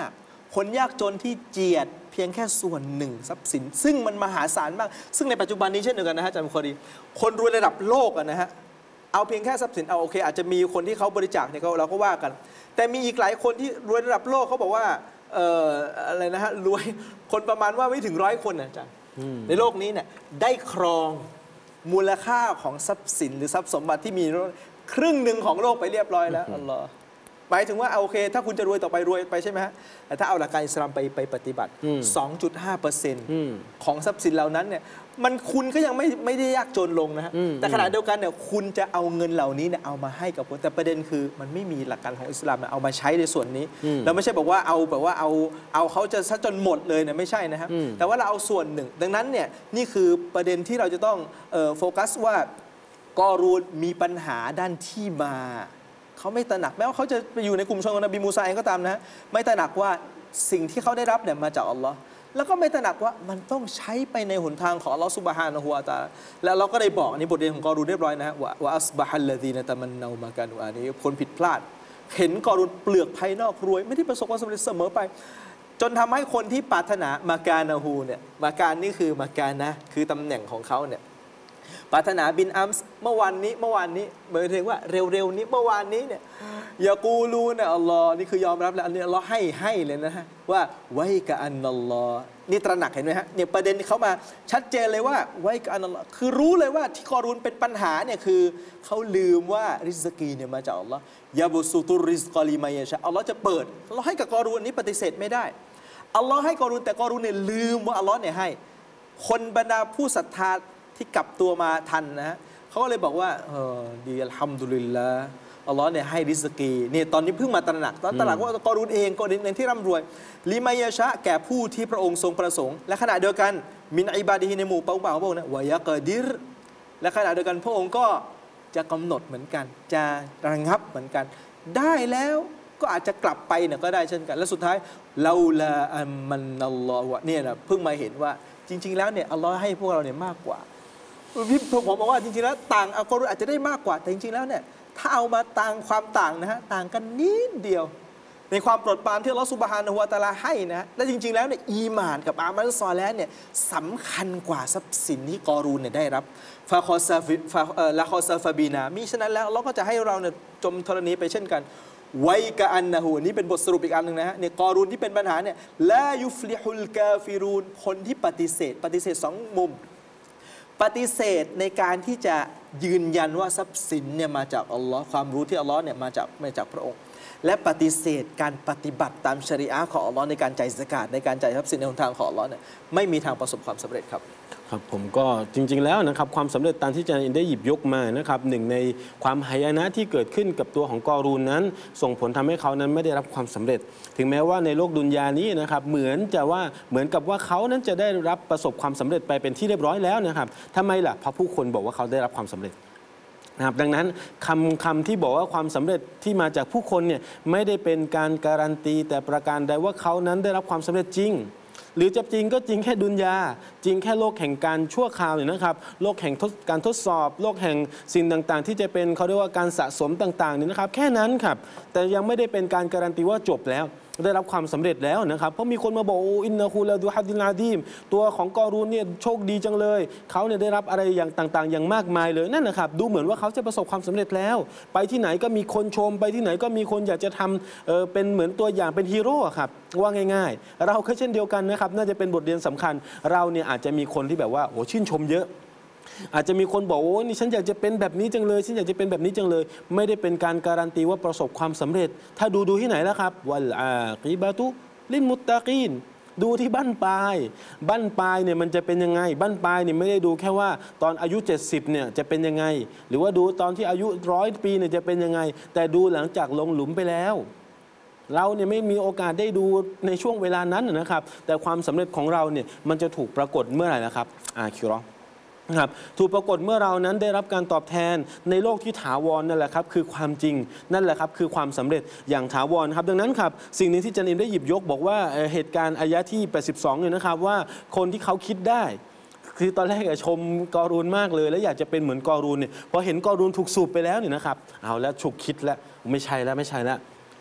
คนยากจนที่เจียดเพียงแค่ส่วนหนึ่งทรัพย์สินซึ่งมันมหาศาลมากซึ่งในปัจจุบันนี้เช่นเดียวกันนะฮะอาจารย์บุคอรีคนรวยระดับโลกนะฮะเอาเพียงแค่ทรัพย์สินเอาโอเคอาจจะมีคนที่เขาบริจาคเนี่ยเราก็ว่ากันแต่มีอีกหลายคนที่รวยระดับโลกเขาบอกว่าอะไรนะฮะรวยคนประมาณว่าไม่ถึง100 คนนะอาจารย์ในโลกนี้เนี่ยได้ครองมูลค่าของทรัพย์สินหรือทรัพย์สมบัติที่มีครึ่งหนึ่งของโลกไปเรียบร้อยแล้วอัลลอฮ์หมายถึงว่าโอเคถ้าคุณจะรวยต่อไปรวยไปใช่ไหมฮะแต่ถ้าเอาหลักการอิสลามไปปฏิบัติ 2.5% ของทรัพย์สินเหล่านั้นเนี่ยมันคุณก็ยังไม่ได้ยากจนลงนะฮะแต่ขณะเดียวกันเนี่ยคุณจะเอาเงินเหล่านี้เนี่ยเอามาให้กับคนแต่ประเด็นคือมันไม่มีหลักการของอิสลามเอามาใช้ในส่วนนี้เราไม่ใช่บอกว่าเอาเขาจะซะจนหมดเลยเนี่ยไม่ใช่นะฮะแต่ว่าเราเอาส่วนหนึ่งดังนั้นเนี่ยนี่คือประเด็นที่เราจะต้องโฟกัสว่ากอรูนมีปัญหาด้านที่มาเขาไม่ตระหนักแม้ว่าเขาจะไปอยู่ในกลุ่มชนของนบีมูซาเองก็ตามนะไม่ตระหนักว่าสิ่งที่เขาได้รับเนี่ยมาจากอัลลอฮ์แล้วก็ไม่ตระหนักว่ามันต้องใช้ไปในหนทางของอัลลอฮ์ซุบฮานะฮูวะตะอาลาแล้วเราก็ได้บอกในบทเรียนของกอรูนเรียบร้อยนะว่าอัสบะฮัลลซีนะตะมันเนามาการอันนี้คนผิดพลาดเห็นกอรูนเปลือกภายนอกรวยไม่ได้ประสบความสำเร็จเสมอไปจนทำให้คนที่ปรารถนามาการนะฮูเนี่ยมาการนี่คือมาการนะคือตำแหน่งของเขาเนี่ยปรารถนาบินอัมส์เมื่อวานนี้หมายถึงว่าเร็วๆนี้เมื่อวานนี้เนี่ยยากูลูเนี่ยอัลลอฮ์นี่คือยอมรับแล้วอันนี้อัลลอฮ์ให้เลยนะฮะว่าไว้กับอันนัลลอฮ์นี่ตระหนักเห็นไหมฮะเนี่ยประเด็นเขามาชัดเจนเลยว่าไว้กับอันนัลลอฮ์คือรู้เลยว่าที่กอรูนเป็นปัญหาเนี่ยคือเขาลืมว่าริซกีเนี่ยมาจากอัลลอฮ์ยาบุสุตุริซกอลิมายะชะอัลลอฮ์จะเปิดอัลลอฮ์ให้กับกอรูนนี้ปฏิเสธไม่ได้อัลลอฮ์ให้กอรูนแต่กอรูนเนี่ยลืมว่าอัลลอฮ์เนี่ยให้คนบรรดาผู้ศรัทธาที่กลับตัวมาทันนะฮะเขาก็เลยบอกว่าดีอัลฮัมดุลิลลาห์อัลลอฮ์เนี่ยให้ริซกีนี่ตอนนี้เพิ่งมาตระหนักว่ากอรูนเองที่ร่ำรวยลิมายะชะแก่ผู้ที่พระองค์ทรงประสงค์และขณะเดียวกันมินอิบาดีฮิในหมู่เป้าของพระองค์นะวะยะกอดิรและขณะเดียวกันพระองค์ก็จะกำหนดเหมือนกันจะระงับเหมือนกันได้แล้วก็อาจจะกลับไปเนี่ยก็ได้เช่นกันและสุดท้ายลาลาอัมมันนัลลอฮ์เนี่ยนะเพิ่งมาเห็นว่าจริงๆแล้วเนี่ยอัลลอฮ์ให้พวกเราเนี่ยมากกว่าผมบอกว่าจริงๆแล้วต่างอัลกุรอานอาจจะได้มากกว่าแต่จริงๆแล้วเนี่ยถ้าเอามาความต่างนะฮะต่างกันนิดเดียวในความโปรดปรานที่อัลเลาะห์ซุบฮานะฮูวะตะอาลาให้นะและจริงๆแล้วเนี่ยอีหม่านกับอามัลซอลิฮ์เนี่ยสำคัญกว่าทรัพย์สินที่กอรูนเนี่ยได้รับฟาคอซาละคอซาฟาบีนามิฉะนั้นแล้วอัลเลาะห์ก็จะให้เราเนี่ยจมธรณีไปเช่นกันไวกะอันนะฮูนี่เป็นบทสรุปอีกอันหนึ่งนะฮะเนี่ยกอรูนที่เป็นปัญหาเนี่ยลายุฟลิฮุลกาฟิรูนคนที่ปฏิเสธสองมุมปฏิเสธในการที่จะยืนยันว่าทรัพย์สินเนี่ยมาจากอัลลอฮ์ความรู้ที่อัลลอฮ์เนี่ยมาจากพระองค์และปฏิเสธการปฏิบัติตามชะรีอะห์ของอัลลอฮ์ในการจ่ายซะกาตในการจ่ายทรัพย์สินในหนทางของอัลลอฮ์เนี่ยไม่มีทางประสบความสำเร็จครับครับผมก็จริงๆแล้วนะครับความสำเร็จตามที่อาจารย์อินได้หยิบยกมานะครับหนึ่งในความหายนะที่เกิดขึ้นกับตัวของกอรูนนั้นส่งผลทำให้เขานั้นไม่ได้รับความสำเร็จถึงแม้ว่าในโลกดุนยานี้นะครับเหมือนกับว่าเขานั้นจะได้รับประสบความสำเร็จไปเป็นที่เรียบร้อยแล้วนะครับทำไมล่ะเพราะผู้คนบอกว่าเขาได้รับความสำเร็จนะครับดังนั้นคำที่บอกว่าความสำเร็จที่มาจากผู้คนเนี่ยไม่ได้เป็นการการันตีแต่ประการใดว่าเขานั้นได้รับความสำเร็จจริงหรือจะจริงก็จริงแค่ดุนยาจริงแค่โลกแห่งการชั่วคราวเนี่ยนะครับโลกแห่งการทดสอบโลกแห่งสิ่งต่างๆที่จะเป็นเขาเรียกว่าการสะสมต่างๆเนี่ยนะครับแค่นั้นครับแต่ยังไม่ได้เป็นการการันตีว่าจบแล้วได้รับความสำเร็จแล้วนะครับเพราะมีคนมาบอกอินนะฮูลาดูฮัดดินอาดีมตัวของกอรูนเนี่ยโชคดีจังเลยเขาเนี่ยได้รับอะไรอย่างต่างๆอย่างมากมายเลยนั่นนะครับดูเหมือนว่าเขาจะประสบความสำเร็จแล้วไปที่ไหนก็มีคนชมไปที่ไหนก็มีคนอยากจะทำเป็นเหมือนตัวอย่างเป็นฮีโร่ครับว่าง่ายๆเราก็เช่นเดียวกันนะครับน่าจะเป็นบทเรียนสำคัญเราเนี่ยอาจจะมีคนที่แบบว่าโอ้ชื่นชมเยอะอาจจะมีคนบอกโอ้นี่ฉันอยากจะเป็นแบบนี้จังเลยฉันอยากจะเป็นแบบนี้จังเลยไม่ได้เป็นการการันตีว่าประสบความสำเร็จถ้าดูที่ไหนแล้วครับวัลอากีบะตุลิลมุตตะกีนดูที่บั้นปลายเนี่ยมันจะเป็นยังไงบั้นปลายเนี่ยไม่ได้ดูแค่ว่าตอนอายุ70เนี่ยจะเป็นยังไงหรือว่าดูตอนที่อายุ100 ปีเนี่ยจะเป็นยังไงแต่ดูหลังจากลงหลุมไปแล้วเราเนี่ยไม่มีโอกาสได้ดูในช่วงเวลานั้นนะครับแต่ความสำเร็จของเราเนี่ยมันจะถูกปรากฏเมื่อไหร่นะครับคิรอครับถูกปรากฏเมื่อเรานั้นได้รับการตอบแทนในโลกที่ถาวรนั่นแหละครับคือความจริงนั่นแหละครับคือความสำเร็จอย่างถาวรครับดังนั้นครับสิ่งนี้ที่อาจารย์อิมได้หยิบยกบอกว่าเหตุการณ์อายะที่82เนี่ยนะครับว่าคนที่เขาคิดได้คือตอนแรกชมกอรูนมากเลยแล้วอยากจะเป็นเหมือนกอรูนเนี่ยพอเห็นกอรูนถูกสูบไปแล้วเนี่ยนะครับเอาแล้วฉุกคิดแล้วไม่ใช่แล้ว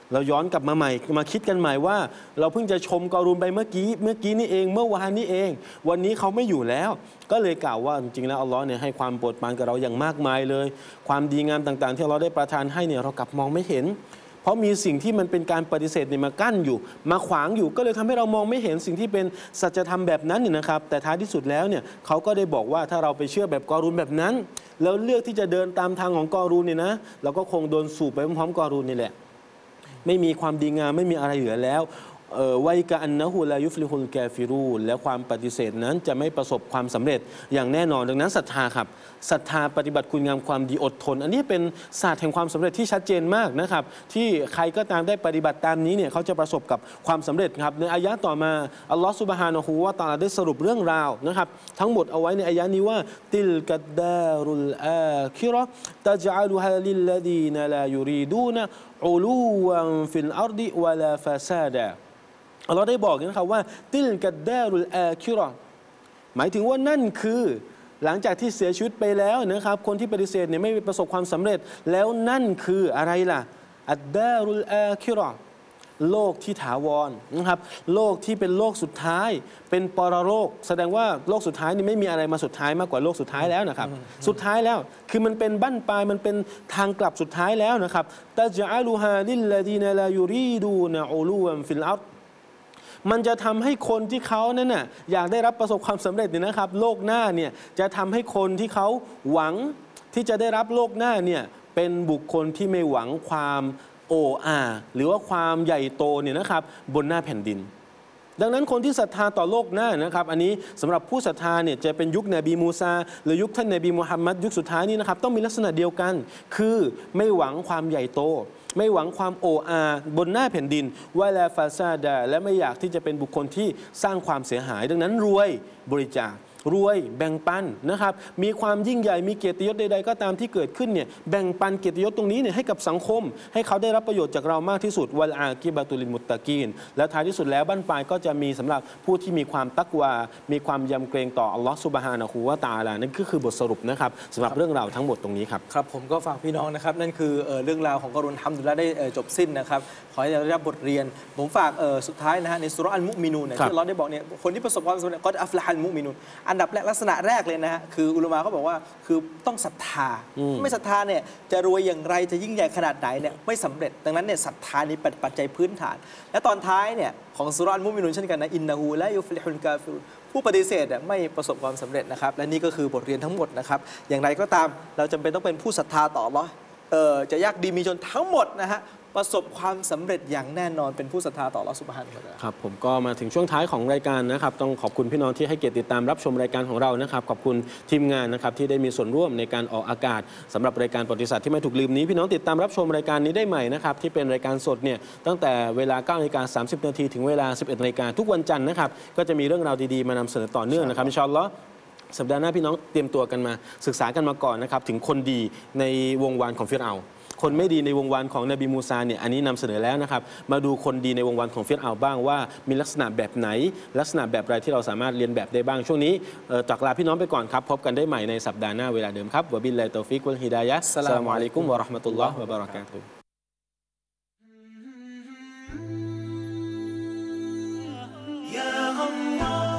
เราย้อนกลับมาใหม่มาคิดกันใหม่ว่าเราเพิ่งจะชมกอรูนไปเมื่อกี้นี่เองเมื่อวานนี้เองวันนี้เขาไม่อยู่แล้วก็เลยกล่าวว่าจริงๆแล้วอัลลอฮ์เนี่ยให้ความโปรดปรานกับเราอย่างมากมายเลยความดีงามต่างๆที่เราได้ประทานให้เนี่ยเรากลับมองไม่เห็นเพราะมีสิ่งที่มันเป็นการปฏิเสธเนี่ยมากั้นอยู่มาขวางอยู่ก็เลยทำให้เรามองไม่เห็นสิ่งที่เป็นสัจธรรมแบบนั้นเนี่ยนะครับแต่ท้ายที่สุดแล้วเนี่ยเขาก็ได้บอกว่าถ้าเราไปเชื่อแบบกอรูนแบบนั้นแล้วเลือกที่จะเดินตามทางของกอรูนเนี่ยนะเราก็คงโดนสูบไปพร้อมๆกอรูนนี่แหละไม่มีความดีงามไม่มีอะไรเหลือแล้วไวกะอันนะฮูลายุฟลิฮุลกาฟิรูนและความปฏิเสธนั้นจะไม่ประสบความสำเร็จอย่างแน่นอนดังนั้นศรัทธาครับศรัทธาปฏิบัติคุณงามความดีอดทนอันนี้เป็นศาสตร์แห่งความสำเร็จที่ชัดเจนมากนะครับที่ใครก็ตามได้ปฏิบัติตามนี้เนี่ยเขาจะประสบกับความสำเร็จครับในอายะห์ต่อมาอัลลอฮฺซุบฮานะฮูวะตะอาลาได้สรุปเรื่องราวนะครับทั้งหมดเอาไว้ในอายะห์นี้ว่าติลกัดดารุลอาคิเราะฮ์ตัจอะลุฮาลิลลดีนลายูรีดูนอุลูวันฟิลอัรฎิวะลาฟาซาดะอัลลอฮ์ได้บอกนะครับว่าติลกัดดารุลอาคิเราะฮ์หมายถึงว่านั่นคือหลังจากที่เสียชีวิตไปแล้วนะครับคนที่ปฏิเสธเนี่ยไม่ประสบความสำเร็จแล้วนั่นคืออะไรล่ะอัดดารุลอาคิเราะฮ์โลกที่ถาวรนะครับโลกที่เป็นโลกสุดท้ายเป็นปรโลกแสดงว่าโลกสุดท้ายนี่ไม่มีอะไรมาสุดท้ายมากกว่าโลกสุดท้ายแล้วนะครับสุดท้ายแล้วคือมันเป็นบั้นปลายมันเป็นทางกลับสุดท้ายแล้วนะครับตะจะอะลูฮาลิลลดีนลายูรีดูนอูลูวันฟิลอัรฎ์มันจะทำให้คนที่เขานั้นน่ะอยากได้รับประสบความสำเร็จเนี่ยนะครับโลกหน้าเนี่ยจะทำให้คนที่เขาหวังที่จะได้รับโลกหน้าเนี่ยเป็นบุคคลที่ไม่หวังความโอ้อาหรือว่าความใหญ่โตเนี่ยนะครับบนหน้าแผ่นดินดังนั้นคนที่ศรัทธาต่อโลกหน้านะครับอันนี้สำหรับผู้ศรัทธาเนี่ยจะเป็นยุคนบีมูซาหรือยุคท่านนบีมุฮัมมัดยุคสุดท้ายนี้นะครับต้องมีลักษณะเดียวกันคือไม่หวังความใหญ่โตไม่หวังความโอ้อาบนหน้าแผ่นดินวะลาฟาซาดะและไม่อยากที่จะเป็นบุคคลที่สร้างความเสียหายดังนั้นรวยบริจาครวยแบ่งปันนะครับมีความยิ่งใหญ่มีเกียรติยศใดๆก็ตามที่เกิดขึ้นเนี่ยแบ่งปันเกียรติยศตรงนี้เนี่ยให้กับสังคมให้เขาได้รับประโยชน์จากเรามากที่สุดวัลอากิบะตุลิลมุตตะกีนและท้ายที่สุดแล้วบั้นปลายก็จะมีสำหรับผู้ที่มีความตักวามีความยำเกรงต่ออัลลอฮฺซุบฮานะฮูวะตะอาลานั่นก็คือบทสรุปนะครับสำหรับเรื่องราวทั้งหมดตรงนี้ครับครับผมก็ฝากพี่น้องนะครับนั่นคือเรื่องราวของกอรูนฮัมดุลิลละห์ได้จบสิ้นนะครับขอให้ได้รับบทเรียนผมฝากสุดท้ายนะฮะในซูเราะห์อัลมุมินูนที่อัลเลาะห์ได้บอกเนี่ยคนที่ประสบความสำเร็จก็อัฟละฮัลมุมินูนอันดับแรกลักษณะแรกเลยนะฮะคืออุลามะเขาบอกว่าคือต้องศรัทธาไม่ศรัทธาเนี่ยจะรวยอย่างไรจะยิ่งใหญ่ขนาดไหนเนี่ยไม่สำเร็จดังนั้นเนี่ยศรัทธานี่เป็นปัจจัยพื้นฐานและตอนท้ายเนี่ยของซูเราะห์อัลมุมินูนเช่นกันนะอินนะฮูลายุฟลิฮุลกาฟิรุนผู้ปฏิเสธไม่ประสบความสำเร็จนะครับและนี่ก็คือบทเรียนทั้งหมดนะครับอย่างไรก็ตามเราจำเป็นต้องเป็นผู้ศรัทธาต่ออัลเลาะห์จะยากดีมีจนทั้งหมดนะฮะประสบความสำเร็จอย่างแน่นอนเป็นผู้ศรัทธาต่ออัลเลาะห์ซุบฮานะฮูวะตะอาลาครับผมก็มาถึงช่วงท้ายของรายการนะครับต้องขอบคุณพี่น้องที่ให้เกียรติติดตามรับชมรายการของเรานะครับขอบคุณทีมงานนะครับที่ได้มีส่วนร่วมในการออกอากาศสำหรับรายการประวัติศาสตร์ที่ไม่ถูกลืมนี้พี่น้องติดตามรับชมรายการนี้ได้ใหม่นะครับที่เป็นรายการสดเนี่ยตั้งแต่เวลา 9:30 น.ถึงเวลา 11 น.ทุกวันจันทร์นะครับก็จะมีเรื่องราวดีๆมานำเสนอต่อเนื่องนะครับอินชาอัลลอฮ์สัปดาห์หน้าพี่น้องเตรียมตัวกันมาศึกษากันมาก่อนนะครับถึงคนดีในวงวานของฟิรเอาน์คนไม่ดีในวงวานของนบีมูซาเนี่ยอันนี้นำเสนอแล้วนะครับมาดูคนดีในวงวานของฟิรเอาน์บ้างว่ามีลักษณะแบบไหนลักษณะแบบไรที่เราสามารถเรียนแบบได้บ้างช่วงนี้จากลาพี่น้องไปก่อนครับพบกันได้ใหม่ในสัปดาห์หน้าเวลาเดิมครับวะบิลลาฮิตอฟิกวัลฮิดายะฮ์อัสสลามุอะลัยกุมวะเราะห์มะตุลลอฮ์วะบะเราะกาตุฮ์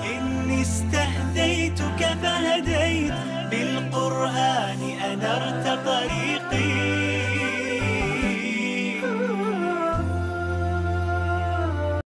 استهديتك فهديت بالقرآن أنرت